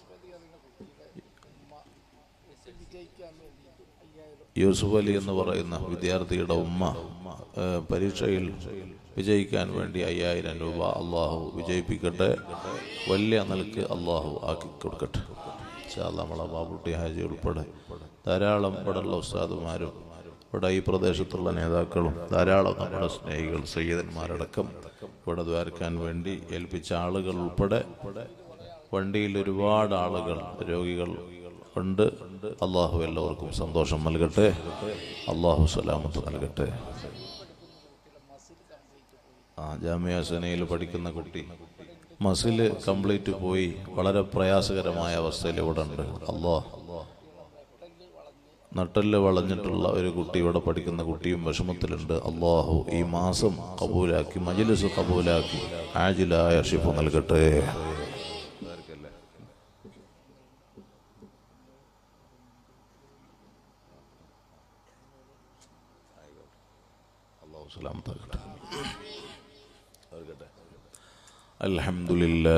യൂസുഫ് അലി എന്ന് പറയുന്ന വിദ്യാർത്ഥിയുടെ ഉമ്മ പരീക്ഷയിൽ വിജയിക്കാൻ വേണ്ടി 5000 രൂപ അള്ളാഹു വിജയിപ്പിക്കട്ടെ. വലിയ നിലക്ക് അള്ളാഹു ആക്കി കൊടുക്കട്ടെ. നമ്മളെ ബാബുട്ടി ഹാജി ഉൾപ്പെടെ ധാരാളം ഇവിടെയുള്ള ഉസ്താദുമാരും ഇവിടെ ഈ പ്രദേശത്തുള്ള നേതാക്കളും ധാരാളം നമ്മുടെ സ്നേഹികൾ സയ്യിദന്മാരടക്കം ഇവിടെ ദ്വാരക്കാൻ വേണ്ടി ഏൽപ്പിച്ച ആളുകൾ ഉൾപ്പെടെ വണ്ടിയിൽ ഒരുപാട് ആളുകൾ രോഗികൾ ഉണ്ട്. അള്ളാഹു എല്ലാവർക്കും സന്തോഷം നൽകട്ടെ. അള്ളാഹു സലാമത്ത് നൽകട്ടെ. ജാമിയ സനയിൽ പഠിക്കുന്ന കുട്ടി മസിൽ കംപ്ലീറ്റ് പോയി വളരെ പ്രയാസകരമായ അവസ്ഥയിൽ ഇവിടെ ഉണ്ട്. നട്ടല് വളഞ്ഞിട്ടുള്ള ഒരു കുട്ടി ഇവിടെ പഠിക്കുന്ന കുട്ടിയും വിഷമത്തിലുണ്ട്. അള്ളാഹു ഈ മാസം കബൂലാക്കി മജ്‌ലിസ് കബൂലാക്കി ആജിലായ ശിഫ നൽകട്ടെ. അള്ളാഹു സലാമത്താകട്ടെ. الحمد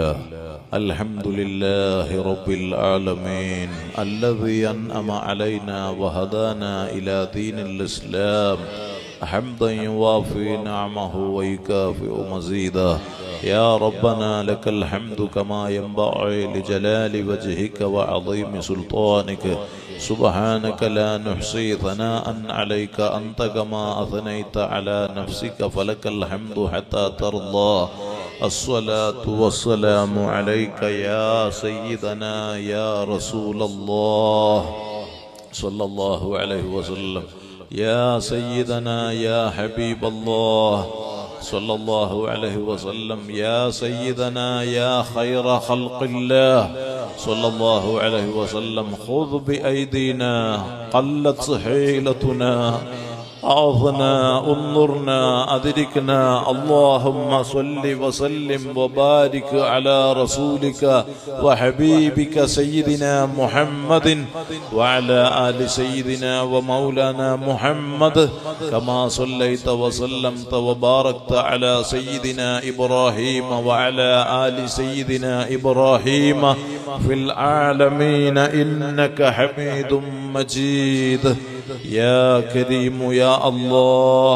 لله رب العالمين الذي أنعم علينا وهدانا إلى دين الإسلام حمدا يوافي نعمه ويكافئ مزيدا. يا ربنا لك الحمد كما ينبغي لجلال وجهك وعظيم سلطانك. سبحانك لا نحصي ثناء عليك أنت كما أثنيت على نفسك فلك الحمد حتى ترضى. الصلاة والسلام عليك يا سيدنا يا رسول الله صلى الله عليه وسلم. يا سيدنا يا حبيب الله صلى الله عليه وسلم. يا سيدنا يا خير خلق الله صلى الله عليه وسلم. خذ بأيدينا قلت حيلتنا أعظنا انظرنا أدركنا. اللهم صل وسلم وبارك على رسولك وحبيبك سيدنا محمد وعلى آل سيدنا ومولانا محمد كما صليت وسلمت وباركت على سيدنا إبراهيم وعلى آل سيدنا إبراهيم في العالمين إنك حميد مجيد. يا كريم يا الله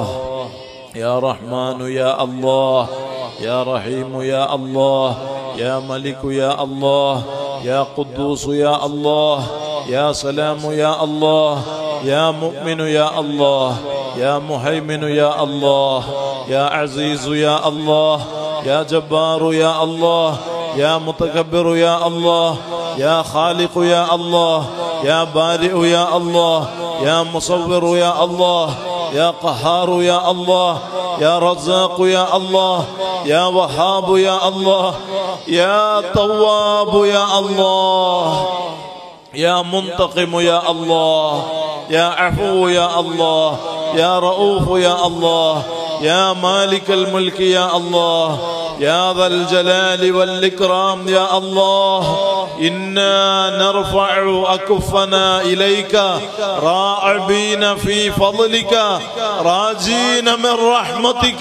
يا رحمن يا الله يا رحيم يا الله يا ملك يا الله يا قدوس يا الله يا سلام يا الله يا مؤمن يا الله يا مهيمن يا الله يا عزيز يا الله يا جبار يا الله يا متكبر يا الله يا خالق يا الله يا بارئ يا الله يا مصور يا الله يا قهار يا الله يا رزاق يا الله يا وهاب يا الله يا تواب يا الله يا منتقم يا الله يا عفو يا الله يا رؤوف يا الله يا مالك الملك يا الله يا ذا الجلال والإكرام يا الله. إنا نرفع أكفنا إليك راعبين في فضلك راجين من رحمتك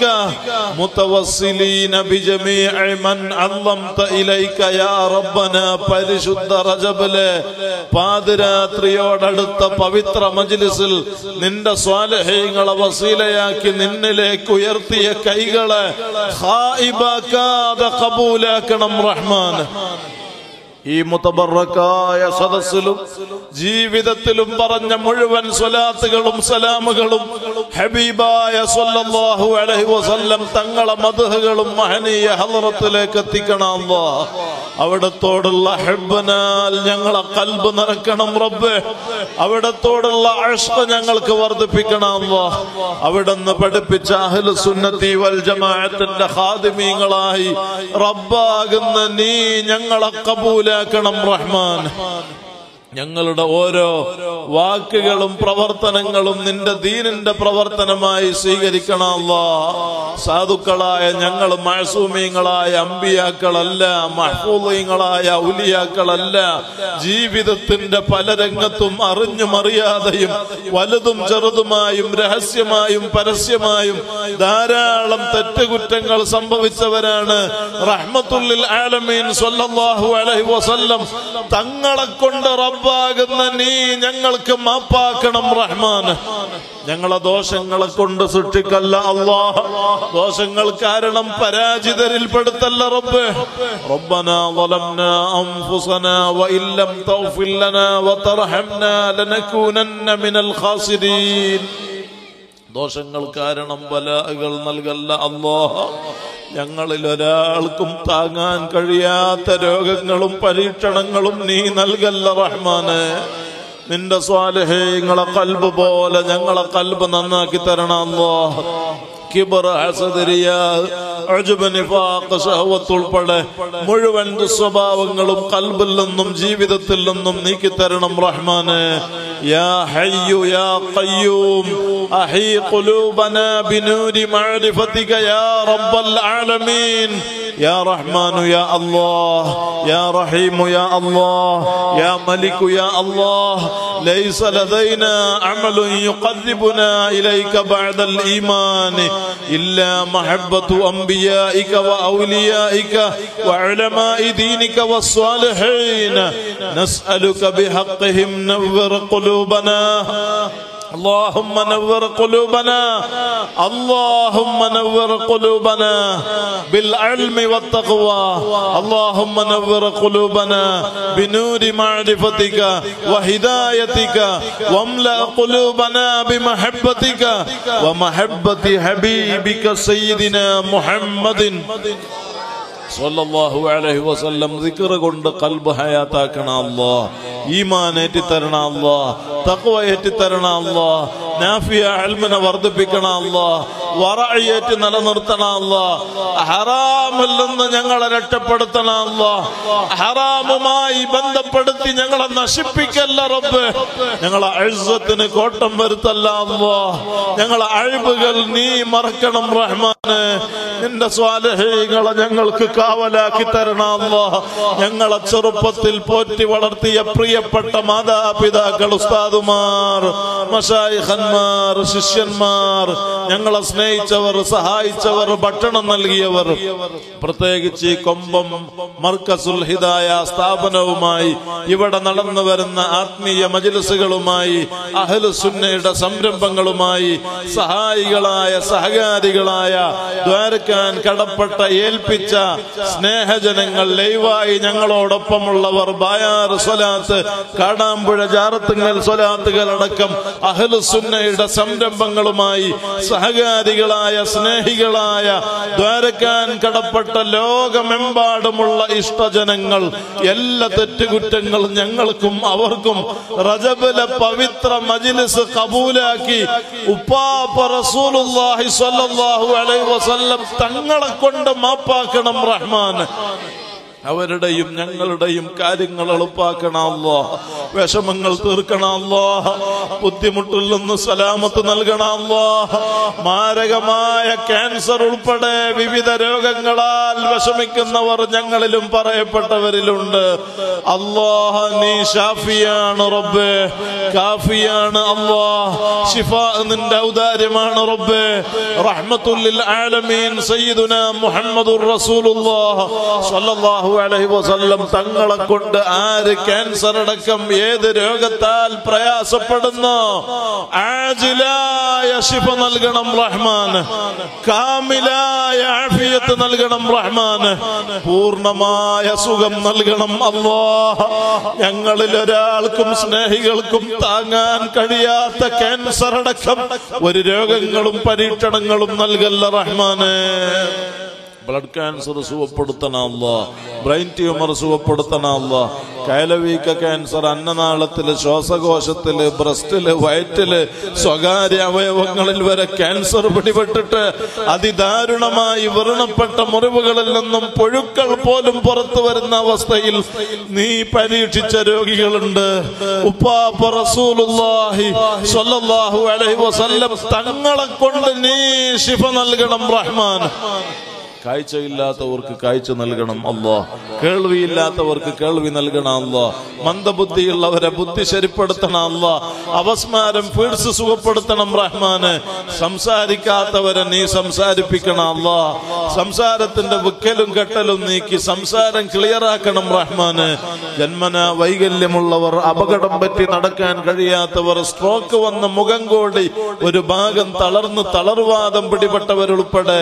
متوسلين بجميع من عظمت إليك يا ربنا. പരിശുദ്ധ റജബിലെ പാതിരാത്രിയോടടുത്ത പവിത്ര മജ്‌ലിസിൽ നിന്റെ സ്വാലിഹീങ്ങളെ വസീലയാക്കി നിന്നിലേക്ക് ഉയർത്തിയ കൈകളെ ഖായിബാക്കാതെ ഖബൂലാക്കണം റഹ്മാൻ. ഈ മുതബറക്കായ സദസ്സിലും ജീവിതത്തിലും പറഞ്ഞ മുഴുവൻ സ്വലാത്തുകളും സലാമുകളും ഹബീബായ സ്വല്ലല്ലാഹു അലൈഹി വസല്ലം തങ്ങളെ മദ്ഹുകളും മഹനീയ ഹളറത്തിലേക്ക് എത്തിക്കണം അല്ലാഹ്. അവിടത്തോടുള്ള ഹബ്ബനാൽ ഞങ്ങളെ ഖൽബ് നിറക്കണം റബ്ബേ. അവിടത്തോടുള്ള ഇശ്ഖ് ഞങ്ങൾക്ക് വർദ്ധിപ്പിക്കണം അല്ലാഹ്. അവിടുന്ന് പഠിപ്പിച്ച അഹ്ലു സുന്നത്തി വൽ ജമാഅത്തിന്റെ ഖാദിമീങ്ങളായി റബ്ബാകുന്ന നീ ഞങ്ങളെ ഖബൂലാക്കണം റഹ്മാൻ. ഞങ്ങളുടെ ഓരോ വാക്കുകളും പ്രവർത്തനങ്ങളും നിന്റെ ദീനിന്റെ പ്രവർത്തനമായി സ്വീകരിക്കണം അല്ലാഹ്. സാധുക്കളായ ഞങ്ങൾ മഅസൂമീങ്ങളായ അമ്പിയാക്കളല്ല, മഹ്ഫൂളീങ്ങളായ ഔലിയാക്കളല്ല. ജീവിതത്തിന്റെ പല രംഗത്തും അറിഞ്ഞും അറിയാതെയും വലുതും ചെറുതുമായും രഹസ്യമായും പരസ്യമായും ധാരാളം തെറ്റുകുറ്റങ്ങൾ സംഭവിച്ചവരാണ്. റഹ്മത്തുൽ ആലമീൻ സ്വല്ലല്ലാഹു അലൈഹി വസല്ലം തങ്ങളെ കൊണ്ട് റബ്ബാകുന്ന നീ ഞങ്ങൾക്ക് മാപ്പാക്കണം റഹ്മാൻ. ഞങ്ങളെ ദോഷങ്ങളെ കൊണ്ട് സൃഷ്ടിക്കല്ല അല്ലാഹ്. ദോഷങ്ങൾ കാരണം പരാജിതരിൽ പെടുത്തല്ല റബ്ബേ. റബ്ബനാ ളലംനാ അൻഫുസനാ വഇൻ ലം തഗ്ഫിർ ലനാ വതർഹംനാ ലനകൂനന്ന മിനൽ ഖാസിരീൻ. ദോഷങ്ങൾ കാരണം ബലാകൾ നൽകല്ല അല്ലാഹ്. ഞങ്ങളിൽ ഒരാൾക്കും താങ്ങാൻ കഴിയാത്ത രോഗങ്ങളും പരീക്ഷണങ്ങളും നീ നൽകല്ല റഹ്മാനെ. നിന്റെ സ്വാലിഹീങ്ങളെ ഖൽബ് പോലെ ഞങ്ങളെ ഖൽബ് നന്നാക്കി തരണം അല്ലാഹ്. കിബ്ർ, ഹസദ്, റിയാ, ഉജ്ബ്, നിഫാഖ്, ശഹവത്ത് ഉൾപ്പെടെ മുഴുവൻ ദുസ്വഭാവങ്ങളും ഖൽബിൽ നിന്നും ജീവിതത്തിൽ നിന്നും നീക്കി തരണം റഹ്മാനെ. യാ ഹയ്യു യാ ഖയ്യൂം അഹീ ഖുലൂബനാ ബിനൂരി മഅരിഫതിക യാ റബ്ബൽ ആലമീൻ. യാ റഹ്മാനു യാ അല്ലാഹ്, യാ റഹീമു യാ അല്ലാഹ്, യാ മലികു യാ അല്ലാഹ്. ലൈസ ലദൈനാ അമലുൻ യുഖർരിബുനാ ഇലൈക ബഅദൽ ഈമാൻ ഇല്ലാ മഹബ്ബത്തു അംബിയാഇക വഔലിയാഇക വഉലമാഇ ദീനിക വസ്സാലിഹീൻ. നസ്അലുക ബിഹഖ്ഹിം നവ്വിർ ഖുലൂബനാ. اللهم نور قلوبنا، اللهم نور قلوبنا بالعلم والتقوى. اللهم نور قلوبنا بنور معرفتك وهدايتك، واملأ قلوبنا بمحبتك ومحبة حبيبك سيدنا محمد സല്ലല്ലാഹു അലൈഹി വസല്ലം. ദിക്ർ കൊണ്ട് ഖൽബ് ഹയാത്താക്കണം അല്ലാഹ്. ഈമാൻ ഏറ്റി തരണം അല്ലാഹ്. തഖ്വ ഏറ്റി തരണം അല്ലാഹ്. നാഫിയ ഇൽമിനെ വർദ്ധിപ്പിക്കണം അല്ലാഹ്. വറഅയേറ്റ് നിലനിർത്തണം അല്ലാഹ്. ഹറാമിൽ നിന്ന് ഞങ്ങളെ രക്ഷപ്പെടുത്തണം അല്ലാഹ്. ഹറാമുമായി ബന്ധപ്പെടുത്തി ഞങ്ങളെ നശിപ്പിക്കല്ല റബ്ബേ. ഞങ്ങളെ ഇസ്സത്തിന് കോട്ടം വരുത്തല്ല അല്ലാഹ്. ഞങ്ങളെ അയ്ബുകൾ നീ മറക്കണം റഹ്മാനെ. നിന്റെ സ്വാലിഹീങ്ങളെ ഞങ്ങൾക്ക് കാവലാക്കി തരണം അല്ലാഹ്. ഞങ്ങളെ ചെറുപ്പത്തിൽ പോറ്റി വളർത്തിയ പ്രിയപ്പെട്ട മാതാപിതാക്കൾ, ഉസ്താദുമാർ, മശായിഖന്മാർ, ശിഷ്യന്മാർ, ഞങ്ങളെ സ്നേഹിച്ചവർ, സഹായിച്ചവർ, ഭക്ഷണം നൽകിയവർ, പ്രത്യേകിച്ച് ഈ കൊമ്പം മർക്കസുൽ ഹിദായ സ്ഥാപനവുമായി ഇവിടെ നടന്നു വരുന്ന ആത്മീയ മജ്ലിസുകളുമായി അഹ്ലു സുന്നയുടെ സംരംഭങ്ങളുമായി സഹായികളായ സഹകാരികളായ ദ്വാരക്കാൻ കടപ്പെട്ട ഏൽപ്പിച്ച സ്നേഹജനങ്ങൾ, ലൈവായി ഞങ്ങളോടൊപ്പമുള്ളവർ, ബായാർ സ്വലാത്ത്, കാടാമ്പുഴ ജാറത്തുങ്ങൽ സ്വലാത്തുകൾ അടക്കം അഹ്ലു സുന്നയുടെ സംരംഭങ്ങളുമായി സഹകാരികളായ സ്നേഹികളായ ദ്വാരക്കാൻ കടപ്പെട്ട ലോകമെമ്പാടുമുള്ള ഇഷ്ടജനങ്ങൾ, എല്ലാ തെറ്റുകുറ്റങ്ങളും ഞങ്ങൾക്കും അവർക്കും റജബിലെ പവിത്ര മജ്ലിസ് കബൂലാക്കി ഉപ്പാപ്പ റസൂലുള്ളാഹി സ്വല്ലല്ലാഹു അലൈഹി വസല്ലം തങ്ങളെ കൊണ്ട് മാപ്പാക്കണം റഹ്മാൻ. അവരുടെയും ഞങ്ങളുടെയും കാര്യങ്ങൾ എളുപ്പാക്കണം അല്ലാഹ്. വിഷമങ്ങൾ തീർക്കണം അല്ലാഹ്. ബുദ്ധിമുട്ടിൽ നിന്ന് സലാമത്ത് നൽകണം അല്ലാഹ്. മാരകമായ ക്യാൻസർ ഉൾപ്പെടെ വിവിധ രോഗങ്ങളാൽ വിഷമിക്കുന്നവർ ഞങ്ങളിലും പറയപ്പെട്ടവരിലുണ്ട്. അല്ലാഹ് നീ ഷാഫിയാണ് റബ്ബേ, കാഫിയാണ് അല്ലാഹ്. ശിഫാ നിന്റെ ഔദാര്യമാണ് റബ്ബേ. റഹ്മത്തുൽ ലിൽ ആലമീൻ സയ്യിദുനാ മുഹമ്മദുർ റസൂലുള്ളാഹ് സ്വല്ലല്ലാഹു അലൈഹി വസല്ലം തങ്ങളെ കൊണ്ട് ആര് ക്യാൻസർ അടക്കം ഏത് രോഗത്താൽ പ്രയാസപ്പെടുന്നു ആജിലായ ശിഫ നൽകണം റഹ്മാൻ, കാമിലായ ആഫിയത്ത് നൽകണം റഹ്മാൻ, പൂർണ്ണമായ സുഖം നൽകണം അല്ലാഹ്. ഞങ്ങളിൽ ഒരാൾക്കും സ്നേഹികൾക്കും താങ്ങാൻ കഴിയാത്ത ക്യാൻസർ അടക്കം ഒരു രോഗങ്ങളും പരീക്ഷണങ്ങളും നൽകല്ല റഹ്മാനെ. ബ്ലഡ് ക്യാൻസർ സുഖപ്പെടുത്തണ അല്ലാഹ്, ബ്രെയിൻ ട്യൂമർ സുഖപ്പെടുത്തണ അല്ലാഹ്, കൈലവീക്ക ക്യാൻസർ അന്നനാളത്തില്, ശ്വാസകോശത്തില്, ബ്രസ്റ്റില്, വയറ്റില്, സ്വകാര്യ അവയവങ്ങളിൽ വരെ ക്യാൻസർ പിടിപെട്ടിട്ട് അതിദാരുണമായി വ്രണപ്പെട്ട മുറിവുകളിൽ നിന്നും പുഴുക്കൾ പോലും പുറത്തു വരുന്ന അവസ്ഥയിൽ നീ പരീക്ഷിച്ച രോഗികളുണ്ട്. ഉപ്പാപ്പ റസൂലുള്ളാഹി സ്വല്ലല്ലാഹു അലൈഹി വസല്ലം തങ്ങളെ കൊണ്ട് നീ ശിഫ നൽകണം റഹ്മാൻ. കാഴ്ചയില്ലാത്തവർക്ക് കാഴ്ച നൽകണം അല്ലാഹ്, കേൾവിയില്ലാത്തവർക്ക് കേൾവി നൽകണം അല്ലാഹ്, മന്ദബുദ്ധിയുള്ളവരെ ബുദ്ധി ശരിപ്പെടുത്തണം അല്ലാഹ്, അപസ്മാരം ഫീഡ്സ് സുഖപ്പെടുത്തണം റഹ്മാന്, സംസാരിക്കാത്തവരെ നീ സംസാരിപ്പിക്കണം അല്ലാഹ്, സംസാരത്തിന്റെ വിക്കലും കെട്ടലും നീക്കി സംസാരം ക്ലിയറാക്കണം റഹ്മാന്. ജന്മന വൈകല്യമുള്ളവർ, അപകടം പറ്റി നടക്കാൻ കഴിയാത്തവർ, സ്ട്രോക്ക് വന്ന് മുഖം കോടി ഒരു ഭാഗം തളർന്ന് തളർവാദം പിടിപെട്ടവരുൾപ്പെടെ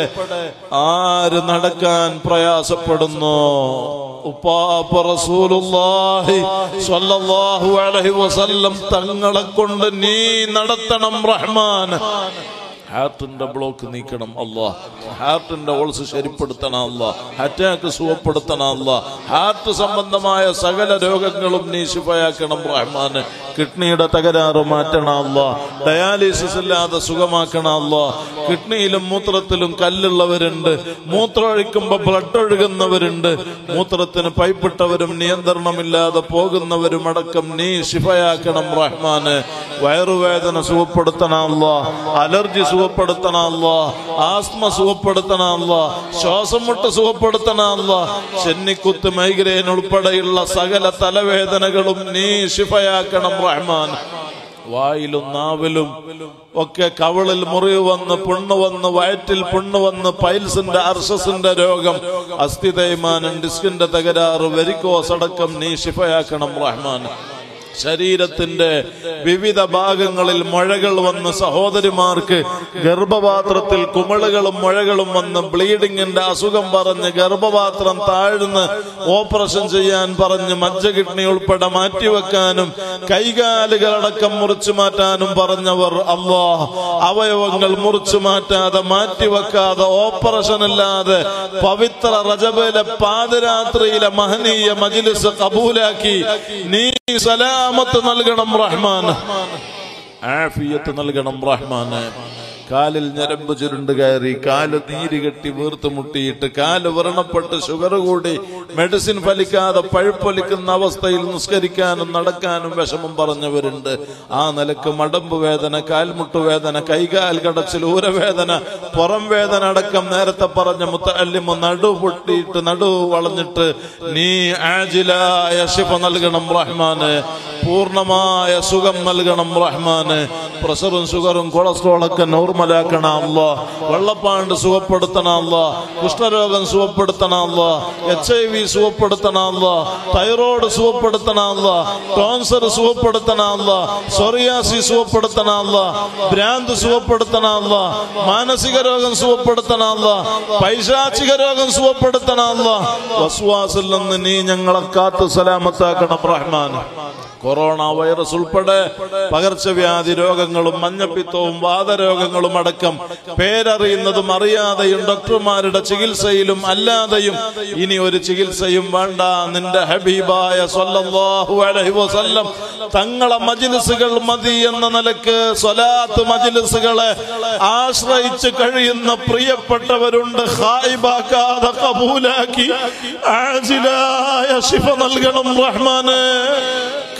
നടക്കാൻ പ്രയാസപ്പെടുന്നു. ഉപ്പാപ്പ റസൂലുള്ളാഹി സ്വല്ലല്ലാഹു അലൈഹി വസല്ലം തങ്ങളെ കൊണ്ട് നീ നടത്തണം റഹ്മാൻ. ഹാർട്ടിന്റെ ബ്ലോക്ക് നീക്കണം അല്ലാഹ്, ഹാർട്ടിന്റെ ഓൾസ് ശരിപ്പെടുത്തണം അല്ലാഹ്, അറ്റാക്ക് സുഖപ്പെടുത്തണം അല്ലാഹ്, ഹാർട്ട് സംബന്ധമായ സകല രോഗങ്ങളും നീ ശിഫയാക്കണം റഹ്മാന്. കിഡ്നിയുടെ തകരാറ് മാറ്റണം അല്ലാഹ്, ഡയാലിസിസ് ഇല്ലാതെ സുഖമാക്കണം അല്ലാഹ്. കിഡ്നിയിലും മൂത്രത്തിലും കല്ലുള്ളവരുണ്ട്, മൂത്രമൊഴിക്കുമ്പോ ബ്ലഡ് ഒഴുകുന്നവരുണ്ട്, മൂത്രത്തിന് പൈപ്പിട്ടവരും നിയന്ത്രണമില്ലാതെ പോകുന്നവരും അടക്കം നീ ശിഫയാക്കണം റഹ്മാന്. വയറുവേദന സുഖപ്പെടുത്തണം അല്ലാഹ്, അലർജി സുഖപ്പെടുത്തണം അല്ലാഹ്, ആസ്മ സുഖപ്പെടുത്തണം അല്ലാഹ്, ശ്വാസം മുട്ട് സുഖപ്പെടുത്തണം അല്ലാഹ്, ചെന്നിക്കുത്ത്, മൈഗ്രെയിൻ ഉൾപ്പെടെയുള്ള സകല തലവേദനകളും നീ ശിഫയാക്കണം റഹ്മാൻ. വായിലും നാവിലും ഒക്കെ കവിളിൽ മുറിവ് വന്ന്, പുണ്ണ് വന്ന്, വയറ്റിൽ പുണ്ണ് വന്ന്, പൈൽസിന്റെ അർശസിന്റെ രോഗം, അസ്ഥി തേയ്മാനം, ഡിസ്കിന്റെ തകരാറ്, വെരിക്കോസ് അടക്കം നീ ശിഫയാക്കണം റഹ്മാൻ. ശരീരത്തിന്റെ വിവിധ ഭാഗങ്ങളിൽ മുഴകൾ വന്ന് സഹോദരിമാർക്ക് ഗർഭപാത്രത്തിൽ കുമിളുകളും മുഴകളും വന്ന് ബ്ലീഡിങ്ങിന്റെ അസുഖം പറഞ്ഞ് ഗർഭപാത്രം താഴ്ന്ന് ഓപ്പറേഷൻ ചെയ്യാൻ പറഞ്ഞ് മജ്ജ കിഡ്നി ഉൾപ്പെടെ മാറ്റിവെക്കാനും കൈകാലുകളടക്കം മുറിച്ചു മാറ്റാനും പറഞ്ഞവർ അല്ലാഹ് അവയവങ്ങൾ മുറിച്ചു മാറ്റാതെ, മാറ്റിവെക്കാതെ, ഓപ്പറേഷൻ ഇല്ലാതെ പവിത്ര റജബിലെ പാതിരാത്രിയിലെ മഹനീയ മജ്ലിസ് കബൂലാക്കി നീ സലാമത്ത് നൽകണം റഹ്മാൻ, ആഫിയത്ത് നൽകണം റഹ്മാന്. കാലിൽ ഞരമ്പ് ചുരുണ്ട് കയറി, കാല് നീര് കെട്ടി വീർത്ത് മുട്ടിയിട്ട്, കാല് വ്രണപ്പെട്ട് ഷുഗർ കൂടി മെഡിസിൻ ഫലിക്കാതെ പഴുപ്പൊലിക്കുന്ന അവസ്ഥയിൽ നിസ്കരിക്കാനും നടക്കാനും വിഷമം പറഞ്ഞവരുണ്ട്. ആ നിലക്ക് മടമ്പ് വേദന, കാൽമുട്ടുവേദന, കൈകാൽ കടച്ചിൽ, ഊരവേദന, പുറം വേദന അടക്കം നേരത്തെ പറഞ്ഞ മുത്തഅല്ലിമ് നടു പൊട്ടിയിട്ട് നടു വളഞ്ഞിട്ട് നീ ആജിലായ ശിഫ നൽകണം റഹ്മാന്, പൂർണ്ണമായ സുഖം നൽകണം റഹ്മാന്. പ്രഷറും ഷുഗറും കൊളസ്ട്രോളൊക്കെ നോർമലാക്കണം അല്ലാഹ്, വെള്ളപ്പാണ്ട് സുഖപ്പെടുത്തണം അല്ലാഹ്, കുഷ്ഠരോഗം സുഖപ്പെടുത്തണം അല്ലാഹ്, HIV സുഖപ്പെടുത്തണം അല്ലാഹ്, തൈറോയ്ഡ് സുഖപ്പെടുത്തണം അല്ലാഹ്, ടോൺസർ സുഖപ്പെടുത്തണം അല്ലാഹ്, സോറിയാസിസ് സുഖപ്പെടുത്തണം അല്ലാഹ്, ഭ്രാന്ത് സുഖപ്പെടുത്തണം അല്ലാഹ്, മാനസിക രോഗം സുഖപ്പെടുത്തണം അല്ലാഹ്, പൈശാചിക രോഗം സുഖപ്പെടുത്തണം അല്ലാഹ്. വസ്വാസിൽ നിന്ന് നീ ഞങ്ങളെ കാത്ത് സലാമത്താക്കണം റഹ്മാൻ. കൊറോണ വൈറസ് ഉൾപ്പെടെ പകർച്ചവ്യാധി രോഗങ്ങളും മഞ്ഞപ്പിത്തവും വാതരോഗങ്ങളും അടക്കം പേരറിയുന്നതും അറിയാതെയും ഡോക്ടർമാരുടെ ചികിത്സയിലും അല്ലാതെയും ഇനി ഒരു ചികിത്സയും വേണ്ട. നിന്റെ ഹബീബായ സ്വല്ലല്ലാഹു അലൈഹി വസല്ലം തങ്ങളെ മജ്ലിസുകൾ മതി എന്ന നിലക്ക് സ്വലാത്ത് മജ്ലിസുകളെ ആശ്രയിച്ച് കഴിയുന്ന പ്രിയപ്പെട്ടവരുണ്ട്. ഖായിബാക്കാതെ കബൂലാക്കി ആജിലായ ശിഫ നൽകണം റഹ്മാനെ.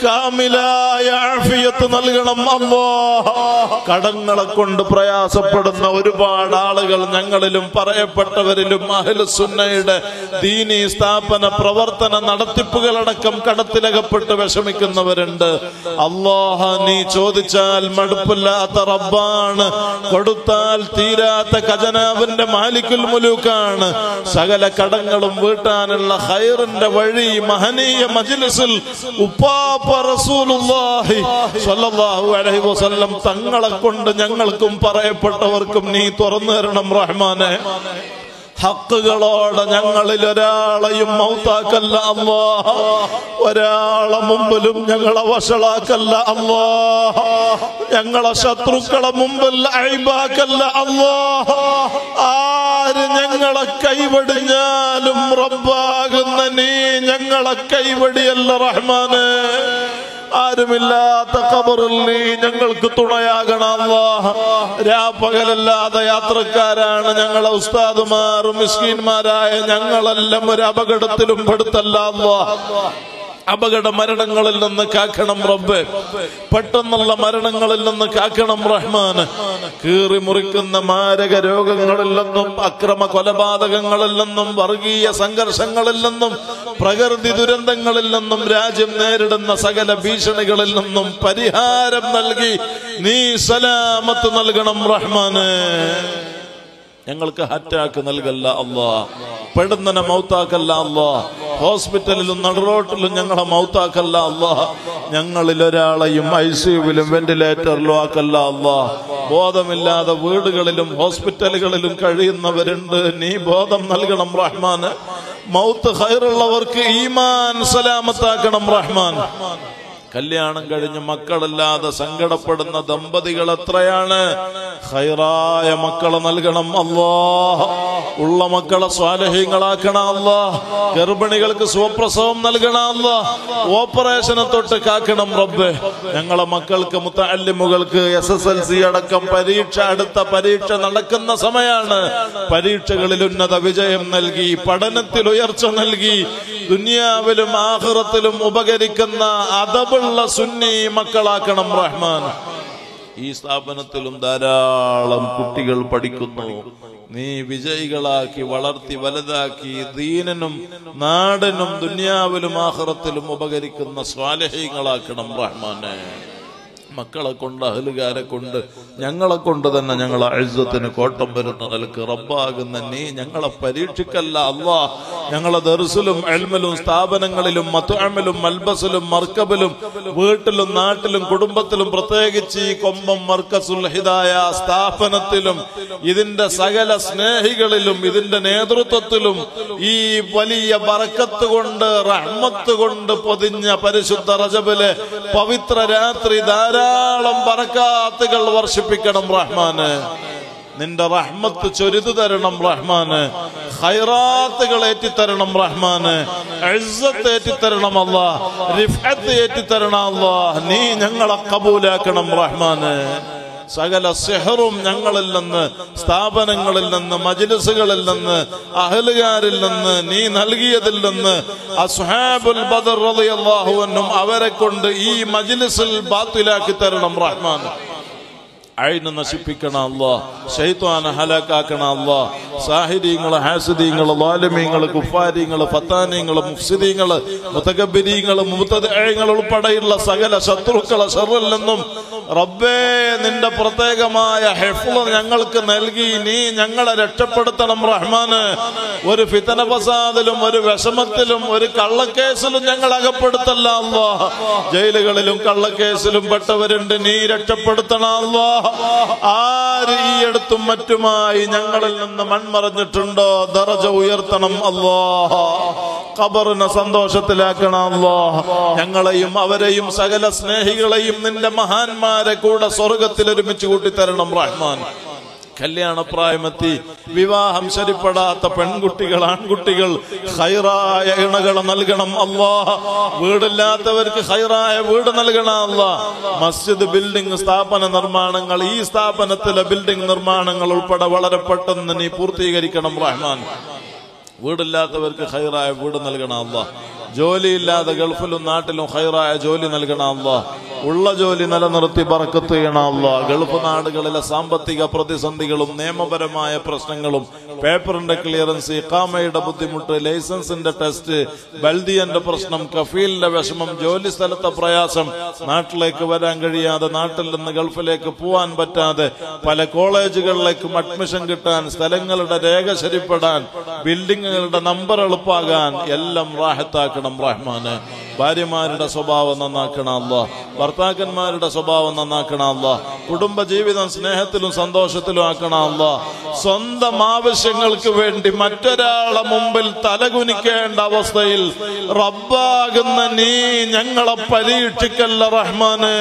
കാമിലായ ആഫിയത്ത് നൽകണം അല്ലാഹ്. കടങ്ങളെ കൊണ്ട് പ്രയാസപ്പെടുന്ന ഒരുപാട് ആളുകൾ ഞങ്ങളിലും പറയപ്പെട്ടവരിലും അഹ്ലുസുന്നയുടെ ദീനീ സ്ഥാപന പ്രവർത്തന നടത്തിപ്പുകളടക്കം കടത്തിലകപ്പെട്ട് വിഷമിക്കുന്നവരുണ്ട്. അല്ലാഹ്, നീ ചോദിച്ചാൽ മടുപ്പില്ലാത്ത റബ്ബാണ്, കൊടുത്താൽ തീരാത്ത ഖജനാവിന്റെ മാലിക്കുൽ മുലൂക്കാണ്. സകല കടങ്ങളും വീട്ടാനുള്ള ഖൈറിന്റെ വഴി മഹനീയ മജ്ലിസിൽ ഉപ്പാപ്പ റസൂലുള്ളാഹി സ്വല്ലല്ലാഹു അലൈഹി വസല്ലം തങ്ങളെ കൊണ്ട് ഞങ്ങൾക്കും പറയപ്പെട്ടവർക്കും നീ തുറന്നു തരണം റഹ്മാനെ. ഹക്കുകളോടെ ഞങ്ങളിൽ ഒരാളെയും മൗത്താക്കല്ല അല്ലാഹ്. ഒരാളെ മുമ്പിലും ഞങ്ങളെ വഷളാക്കല്ല അല്ലാഹ്. ഞങ്ങളെ ശത്രുക്കളെ മുമ്പിൽ ഐബാക്കല്ല അല്ലാഹ്. ആര് ഞങ്ങളെ കൈവടിഞ്ഞാലും റബ്ബാകുന്ന നീ ഞങ്ങളെ കൈവടിയല്ല റഹ്മാനെ. ആരുമില്ലാത്ത ഖബറിൽ നീ ഞങ്ങൾക്ക് തുണയാകണം അല്ലാഹ്. രാപ്പകലല്ലാതെ യാത്രക്കാരാണ് ഞങ്ങളെ ഉസ്താദുമാരും മിസ്കീന്മാരായ ഞങ്ങളെല്ലാം ഒരു അപകടത്തിലും പെടുത്തല്ല അല്ലാഹ്. അപകട മരണങ്ങളിൽ നിന്ന് കാക്കണം റബ്ബേ. പെട്ടെന്നുള്ള മരണങ്ങളിൽ നിന്ന് കാക്കണം റഹ്മാന്. കീറി മുറിക്കുന്ന മാരക രോഗങ്ങളിൽ നിന്നും അക്രമ കൊലപാതകങ്ങളിൽ നിന്നും വർഗീയ സംഘർഷങ്ങളിൽ നിന്നും പ്രകൃതി ദുരന്തങ്ങളിൽ നിന്നും രാജ്യം നേരിടുന്ന സകല ഭീഷണികളിൽ നിന്നും പരിഹാരം നൽകി നീ സലാമത്ത് നൽകണം റഹ്മാന്. ഞങ്ങൾക്ക് അറ്റാക്ക് നൽകല്ല അല്ലാഹ്. പെടുന്നനെ മൗത്താക്കല്ല അല്ലാഹ്. ഹോസ്പിറ്റലിലും നടുറോട്ടിലും ഞങ്ങളെ മൗത്താക്കല്ല അല്ലാഹ്. ഞങ്ങളിൽ ഒരാളെയും ICUവിലും വെന്റിലേറ്ററിലും ആക്കല്ല അല്ലാഹ്. ബോധമില്ലാതെ വീടുകളിലും ഹോസ്പിറ്റലുകളിലും കഴിയുന്നവരുണ്ട്. നീ ബോധം നൽകണം റഹ്മാന്. മൗത്ത് ഖൈറുള്ളവർക്ക് ഈമാൻ സലാമത്താക്കണം റഹ്മാൻ. കല്യാണം കഴിഞ്ഞ് മക്കളില്ലാതെ സങ്കടപ്പെടുന്ന ദമ്പതികൾ എത്രയാണ്. ഖൈറായ മക്കളെ നൽകണം അല്ലാഹ്. ഉള്ള മക്കളെ സ്വാലിഹീങ്ങളാക്കണം അല്ലാഹ്. ഗർഭിണികൾക്ക് സുഖപ്രസവം നൽകണം അല്ലാഹ്. ഓപ്പറേഷനെ തൊട്ട് കാക്കണം റബ്ബേ. ഞങ്ങളെ മക്കൾക്ക് മുത്തഅല്ലിമുകൾക്ക് SSLC അടക്കം അടുത്ത പരീക്ഷ നടക്കുന്ന സമയമാണ്. പരീക്ഷകളിൽ ഉന്നത വിജയം നൽകി, പഠനത്തിൽ ഉയർച്ച നൽകി, ദുനിയാവിലും ആഖിറത്തിലും ഉപകരിക്കുന്ന അദബുള്ള സുന്നി മക്കളാക്കണം റഹ്മാൻ. ഈ സ്ഥാപനത്തിലും ധാരാളം കുട്ടികൾ പഠിക്കുന്നു. നീ വിജയികളാക്കി വളർത്തി വലുതാക്കി ദീനിനും നാടിനും ദുനിയാവിലും ആഖിറത്തിലും ഉപകരിക്കുന്ന സ്വാലിഹീങ്ങളാക്കണം റഹ്മാനെ. മക്കളെ കൊണ്ട് അഹ്ലുകാരെ കൊണ്ട് ഞങ്ങളെ കൊണ്ട് തന്നെ ഞങ്ങളെ ഇസ്സത്തിന് കോട്ടം വരുന്ന നിലക്ക് റബ്ബാകുന്ന നീ ഞങ്ങളെ പരീക്ഷിക്കല്ല അല്ലാഹ്. ഞങ്ങളെ ദർസിലും ഇൽമിലും സ്ഥാപനങ്ങളിലും മത്അമിലും മൽബസിലും മർക്കബിലും വീട്ടിലും നാട്ടിലും കുടുംബത്തിലും പ്രത്യേകിച്ച് ഈ കൊമ്പം മർക്കസുൽ ഹിദായ സ്ഥാപനത്തിലും ഇതിന്റെ സകല സ്നേഹികളിലും ഇതിന്റെ നേതൃത്വത്തിലും ഈ വലിയ ബറക്കത്ത് കൊണ്ട് റഹ്മത്ത് കൊണ്ട് പൊതിഞ്ഞ പരിശുദ്ധ റജബിലെ പവിത്ര രാത്രി ധാരാളം ബറക്കാത്തുകൾ വർഷിപ്പിക്കണം റഹ്മാന്. നിന്റെ റഹ്മത്ത് ചൊരിതു തരണം റഹ്മാന്. ഖൈറാത്തുകൾ ഏറ്റിത്തരണം റഹ്മാന്. ഇസ്സത്ത് ഏറ്റിത്തരണം അല്ലാഹ്. റിഫഅത്ത് ഏറ്റിത്തരണം അല്ലാഹ്. നീ ഞങ്ങളെ കബൂലാക്കണം റഹ്മാന്. സകല സിഹറും ഞങ്ങളിൽ നിന്ന്, സ്ഥാപനങ്ങളിൽ നിന്ന്, മജ്ലിസുകളിൽ നിന്ന്, അഹ്ലുകാരിൽ നിന്ന്, നീ നൽകിയതിൽ നിന്ന് അസ്ഹാബുൽ ബദർ റളിയല്ലാഹു അൻഹും അവരെ കൊണ്ട് ഈ മജ്ലിസിൽ ബാത്തിലാക്കി തരണം റഹ്മാൻ. അയിന് നശിപ്പിക്കണം അല്ലാഹ്. ശൈത്വാനെ ഹലാക്കാക്കണം അല്ലാഹ്. സാഹിരീങ്ങള്, ഹാസിദീങ്ങള്, ളാലിമീങ്ങള്, കുഫാരീങ്ങള്, ഫത്താനീങ്ങള്, മുഫ്സിദീങ്ങള്, മുതകബ്ബിരീങ്ങള്, മുബ്തദിഈങ്ങള് ഉൾപ്പെടെയുള്ള സകല ശത്രുക്കളെ ശർറിൽ നിന്നും റബ്ബേ നിന്റെ പ്രത്യേകമായ ഹിഫ്ള് ഞങ്ങൾക്ക് നൽകി നീ ഞങ്ങളെ രക്ഷപ്പെടുത്തണം റഹ്മാന്. ഒരു ഫിതന ഫസാദിലും ഒരു വിഷമത്തിലും ഒരു കള്ളക്കേസിലും ഞങ്ങൾ അകപ്പെടുത്തല്ല അല്ലാഹ്. ജയിലുകളിലും കള്ളക്കേസിലും പെട്ടവരുണ്ട്, നീ രക്ഷപ്പെടുത്തണം അല്ലാഹ്. ആര് ഈ അടുത്തും മറ്റുമായി ഞങ്ങളിൽ നിന്ന് മൺമറഞ്ഞിട്ടുണ്ടോ ദറജ ഉയർത്തണം അല്ലാഹ്. ഖബറിനെ സന്തോഷത്തിലാക്കണം അല്ലാഹ്. ഞങ്ങളെയും അവരെയും സകല സ്നേഹികളെയും നിന്റെ മഹാന്മാരെ കൂടെ സ്വർഗത്തിൽ ഒരുമിച്ച് കൂട്ടിത്തരണം റഹ്മാൻ. കല്യാണപ്രായമെത്തി വിവാഹം ശരിപ്പെടാത്ത പെൺകുട്ടികൾ, ആൺകുട്ടികൾ ഖൈറായ ഇണകളെ നൽകണം അല്ലാഹ്. വീടില്ലാത്തവർക്ക് ഖൈറായ വീട് നൽകണം അല്ലാഹ്. മസ്ജിദ്, ബിൽഡിംഗ്, സ്ഥാപന നിർമ്മാണങ്ങൾ, ഈ സ്ഥാപനത്തിലെ ബിൽഡിംഗ് നിർമ്മാണങ്ങൾ ഉൾപ്പെടെ വളരെ പെട്ടെന്ന് നീ പൂർത്തീകരിക്കണം റഹ്മാൻ. വീടില്ലാത്തവർക്ക് ഖൈറായ വീട് നൽകണം അല്ലാഹ്. ജോലിയില്ലാതെ ഗൾഫിലും നാട്ടിലും ഖൈറായ ജോലി നൽകണം അല്ലാഹ്. ഉള്ള ജോലി നിലനിർത്തി ബർക്കത്ത് ചെയ്യണം അല്ലാഹ്. ഗൾഫ് നാടുകളിലെ സാമ്പത്തിക പ്രതിസന്ധികളും നിയമപരമായ പ്രശ്നങ്ങളും പേപ്പറിന്റെ ക്ലിയറൻസ്, ഇഖാമയുടെ ബുദ്ധിമുട്ട്, ലൈസൻസിന്റെ ടെസ്റ്റ്, ബൽദിയന്റെ പ്രശ്നം, കഫീലിന്റെ വിഷമം, ജോലി സ്ഥലത്തെ പ്രയാസം, നാട്ടിലേക്ക് വരാൻ കഴിയാതെ നാട്ടിൽ നിന്ന് ഗൾഫിലേക്ക് പോവാൻ പറ്റാതെ പല കോളേജുകളിലേക്കും അഡ്മിഷൻ കിട്ടാൻ, സ്ഥലങ്ങളുടെ രേഖ ശരിപ്പെടാൻ, ബിൽഡിങ്ങുകളുടെ നമ്പർ എളുപ്പാകാൻ എല്ലാം റാഹത്താക്കണം റഹ്മാനെ. ഭാര്യമാരുടെ സ്വഭാവം നന്നാക്കണം അല്ലാഹ്. ഭർത്താക്കന്മാരുടെ സ്വഭാവം നന്നാക്കണം അല്ലാഹ്. കുടുംബ ജീവിതം സ്നേഹത്തിലും സന്തോഷത്തിലും ആക്കണം അല്ലാഹ്. സ്വന്തം ആവശ്യങ്ങൾക്ക് വേണ്ടി മറ്റൊരാളെ മുമ്പിൽ തലകുനിക്കേണ്ട അവസ്ഥയിൽ റബ്ബാകുന്ന നീ ഞങ്ങളെ പരീക്ഷിക്കല്ല റഹ്മാനെ.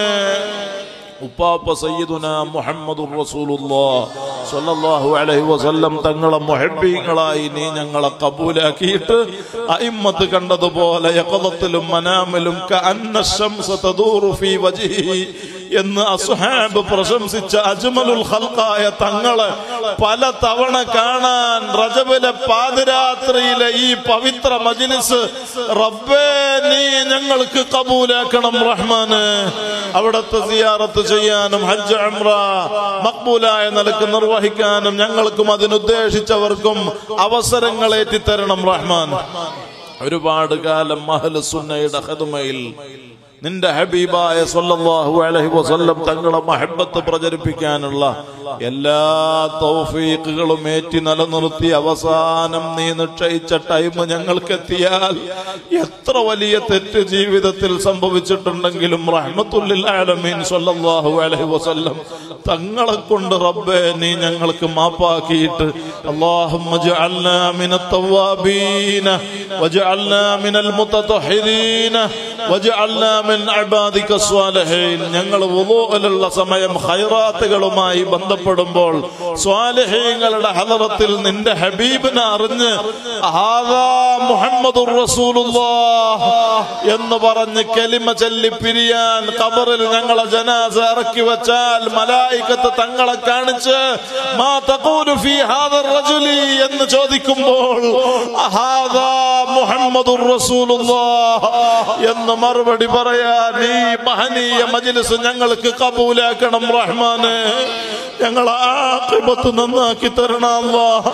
ഉപ്പാപ്പ സയ്യിദുന മുഹമ്മദുർ റസൂലുള്ളാഹ് സ്വല്ലല്ലാഹു അലൈഹി വസല്ലം തങ്ങളെ മുഹബ്ബീങ്ങളായി നീ ഞങ്ങളെ കബൂലാക്കിയിട്ട് അയിമ്മത്ത് കണ്ടതുപോലെ യഖദത്തിലും മനാമിലും കഅന്ന ശംസ തദൂറു ഫീ വജ്ഹിഹി എന്ന് അസ്ഹാബ് പ്രശംസിച്ച അജ്മലുൽ ഖൽഖായ തങ്ങളെ പല തവണ കാണാൻ റജബിലെ പാതിരാത്രിയിലെ ഈ പവിത്ര മജ്ലിസ് റബ്ബേ നീ ഞങ്ങൾക്ക് കബൂലാക്കണം റഹ്മാനെ. അവിടുത്തെ സിയാറത്ത് ചെയ്യാനും ഹജ്ജ് ഉംറ മഖ്ബൂലായ നിലക്ക് നിർവഹിക്കാനും ഞങ്ങൾക്കും അതിനുദ്ദേശിച്ചവർക്കും അവസരങ്ങൾ ഏറ്റിത്തരണം റഹ്മാൻ. ഒരുപാട് കാലം അഹ്ലു സുന്നയുടെ ഖിദ്മയിൽ നിന്റെ ഹബീബായ സ്വല്ലല്ലാഹു അലൈഹി വസല്ലം തങ്ങളെ മഹബ്ബത്ത് പ്രചരിപ്പിക്കാനുള്ള എല്ലാ തൗഫീഖുകളും ഏറ്റി നിലനിർത്തി അവസാനം നീ നിശ്ചയിച്ച ടൈം ഞങ്ങൾക്ക് എത്തിയാൽ എത്ര വലിയ തെറ്റ് ജീവിതത്തിൽ സംഭവിച്ചിട്ടുണ്ടെങ്കിലും റഹ്മത്തുൽ ആലമീൻ സ്വല്ലല്ലാഹു അലൈഹി വസല്ലം തങ്ങളെ കൊണ്ട് റബ്ബേ നീ ഞങ്ങൾക്ക് മാപ്പാക്കിയിട്ട് അല്ലാഹുമ്മ ജഅൽനാ മിനത് തവ്വാബീന വജഅൽനാ മിനൽ മുതതഹിരീന വജഅൽനാ മിൻ ഇബാദിക സ്വാലിഹീൻ. ഞങ്ങൾ വുളൂഇലുള്ള സമയം ഖൈറാത്തുകളുമായി ബന്ധപ്പെടുമ്പോൾ സ്വാലിഹീങ്ങളുടെ ഹദറത്തിൽ നിന്റെ ഹബീബിനെ അറിഞ്ഞ് ഹാദാ മുഹമ്മദുർ റസൂലുള്ളാഹ് എന്ന് പറഞ്ഞ് കലിമ ചൊല്ലി പിരിയാൻ ഖബറിൽ ഞങ്ങളെ ജനാസ ഇറക്കി വെച്ചാൽ മലായികത്ത് തങ്ങളെ കാണിച്ച് മാ തഖൂലു ഫീ ഹാദർ റജുലി എന്ന് ചോദിക്കുമ്പോൾ ഹാദാ മുഹമ്മദുർ റസൂലുള്ളാഹ് എന്ന് മറുപടി പറയാൻ ഈ മഹനീയ മജ്ലിസ് ഞങ്ങൾക്ക് കബൂലാക്കണം റഹ്മാനെ. ഞങ്ങളെ ആഖിബത്ത് നന്നാക്കി തരണം അല്ലാഹ്.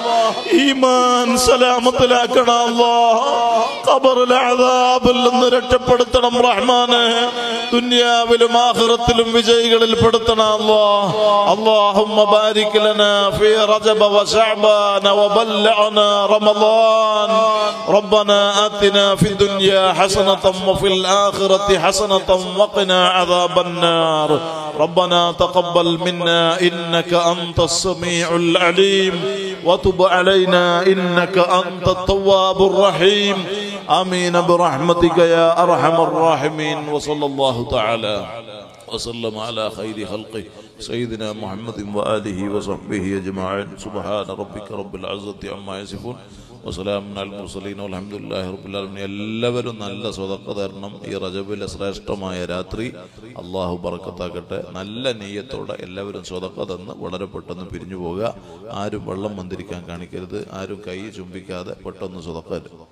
ഈമാൻ സലാമത്തിലാക്കണം അല്ലാഹ്. ഖബറിൽ അദാബിൽ നിന്ന് രക്ഷപ്പെടുത്തണം റഹ്മാനെ. ദുനിയാവിലും ആഖിറത്തിലും വിജയികളിൽ പെടുത്തണം അല്ലാഹ്. അല്ലാഹുമ്മ ബാരിക് ലനാ ഫീ റജബ വശഅബാന വബല്ലഅനാ റമളാൻ. റബ്ബനാ ആതിനാ ഫിദ് ദുനിയാ ഹസനതൻ വഫിൽ ആഖിറതി ഹസനതൻ വഖിനാ അദാബൻ നാർ. ربنا تقبل منا إنك أنت السميع العليم وتب علينا إنك أنت التواب الرحيم. آمين برحمتك يا أرحم الراحمين. وصلى الله تعالى وسلم على خير خلقه سيدنا محمد وآله وصحبه أجمعين. سبحان ربك رب العزة عما يصفون വസ്സലാമു അലൽ മുർസലീൻ വൽഹംദുലില്ലാഹി റബ്ബിൽ ആലമീൻ. എല്ലാവരും നല്ല സ്വതക്ക തരണം. ഈ റജബിലെ ശ്രേഷ്ഠമായ രാത്രി അള്ളാഹു ബർക്കത്താക്കട്ടെ. നല്ല നീയത്തോടെ എല്ലാവരും സ്വതക്ക തന്ന് വളരെ പെട്ടെന്ന് പിരിഞ്ഞു പോകുക. ആരും വെള്ളം മന്ദിരിക്കാൻ കാണിക്കരുത്. ആരും കൈ ചുംബിക്കാതെ പെട്ടെന്ന് സ്വതക്ക.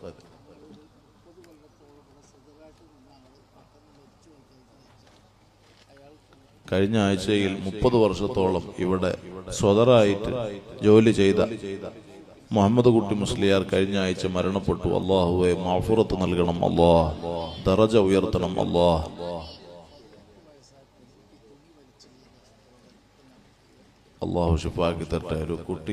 കഴിഞ്ഞ ആഴ്ചയിൽ 30 വർഷത്തോളം ഇവിടെ സ്വതറായിട്ട് ജോലി ചെയ്ത മുഹമ്മദ് കുട്ടി മുസ്ലിയാർ കഴിഞ്ഞ ആഴ്ച മരണപ്പെട്ടു. അല്ലാഹുവേ മഗ്ഫിറത്ത് നൽകണം അല്ലാഹ്. ദറജ ഉയർത്തണം അല്ലാഹ്. അല്ലാഹു ശിഫാക്കി തരട്ടെ. ഒരു കുട്ടി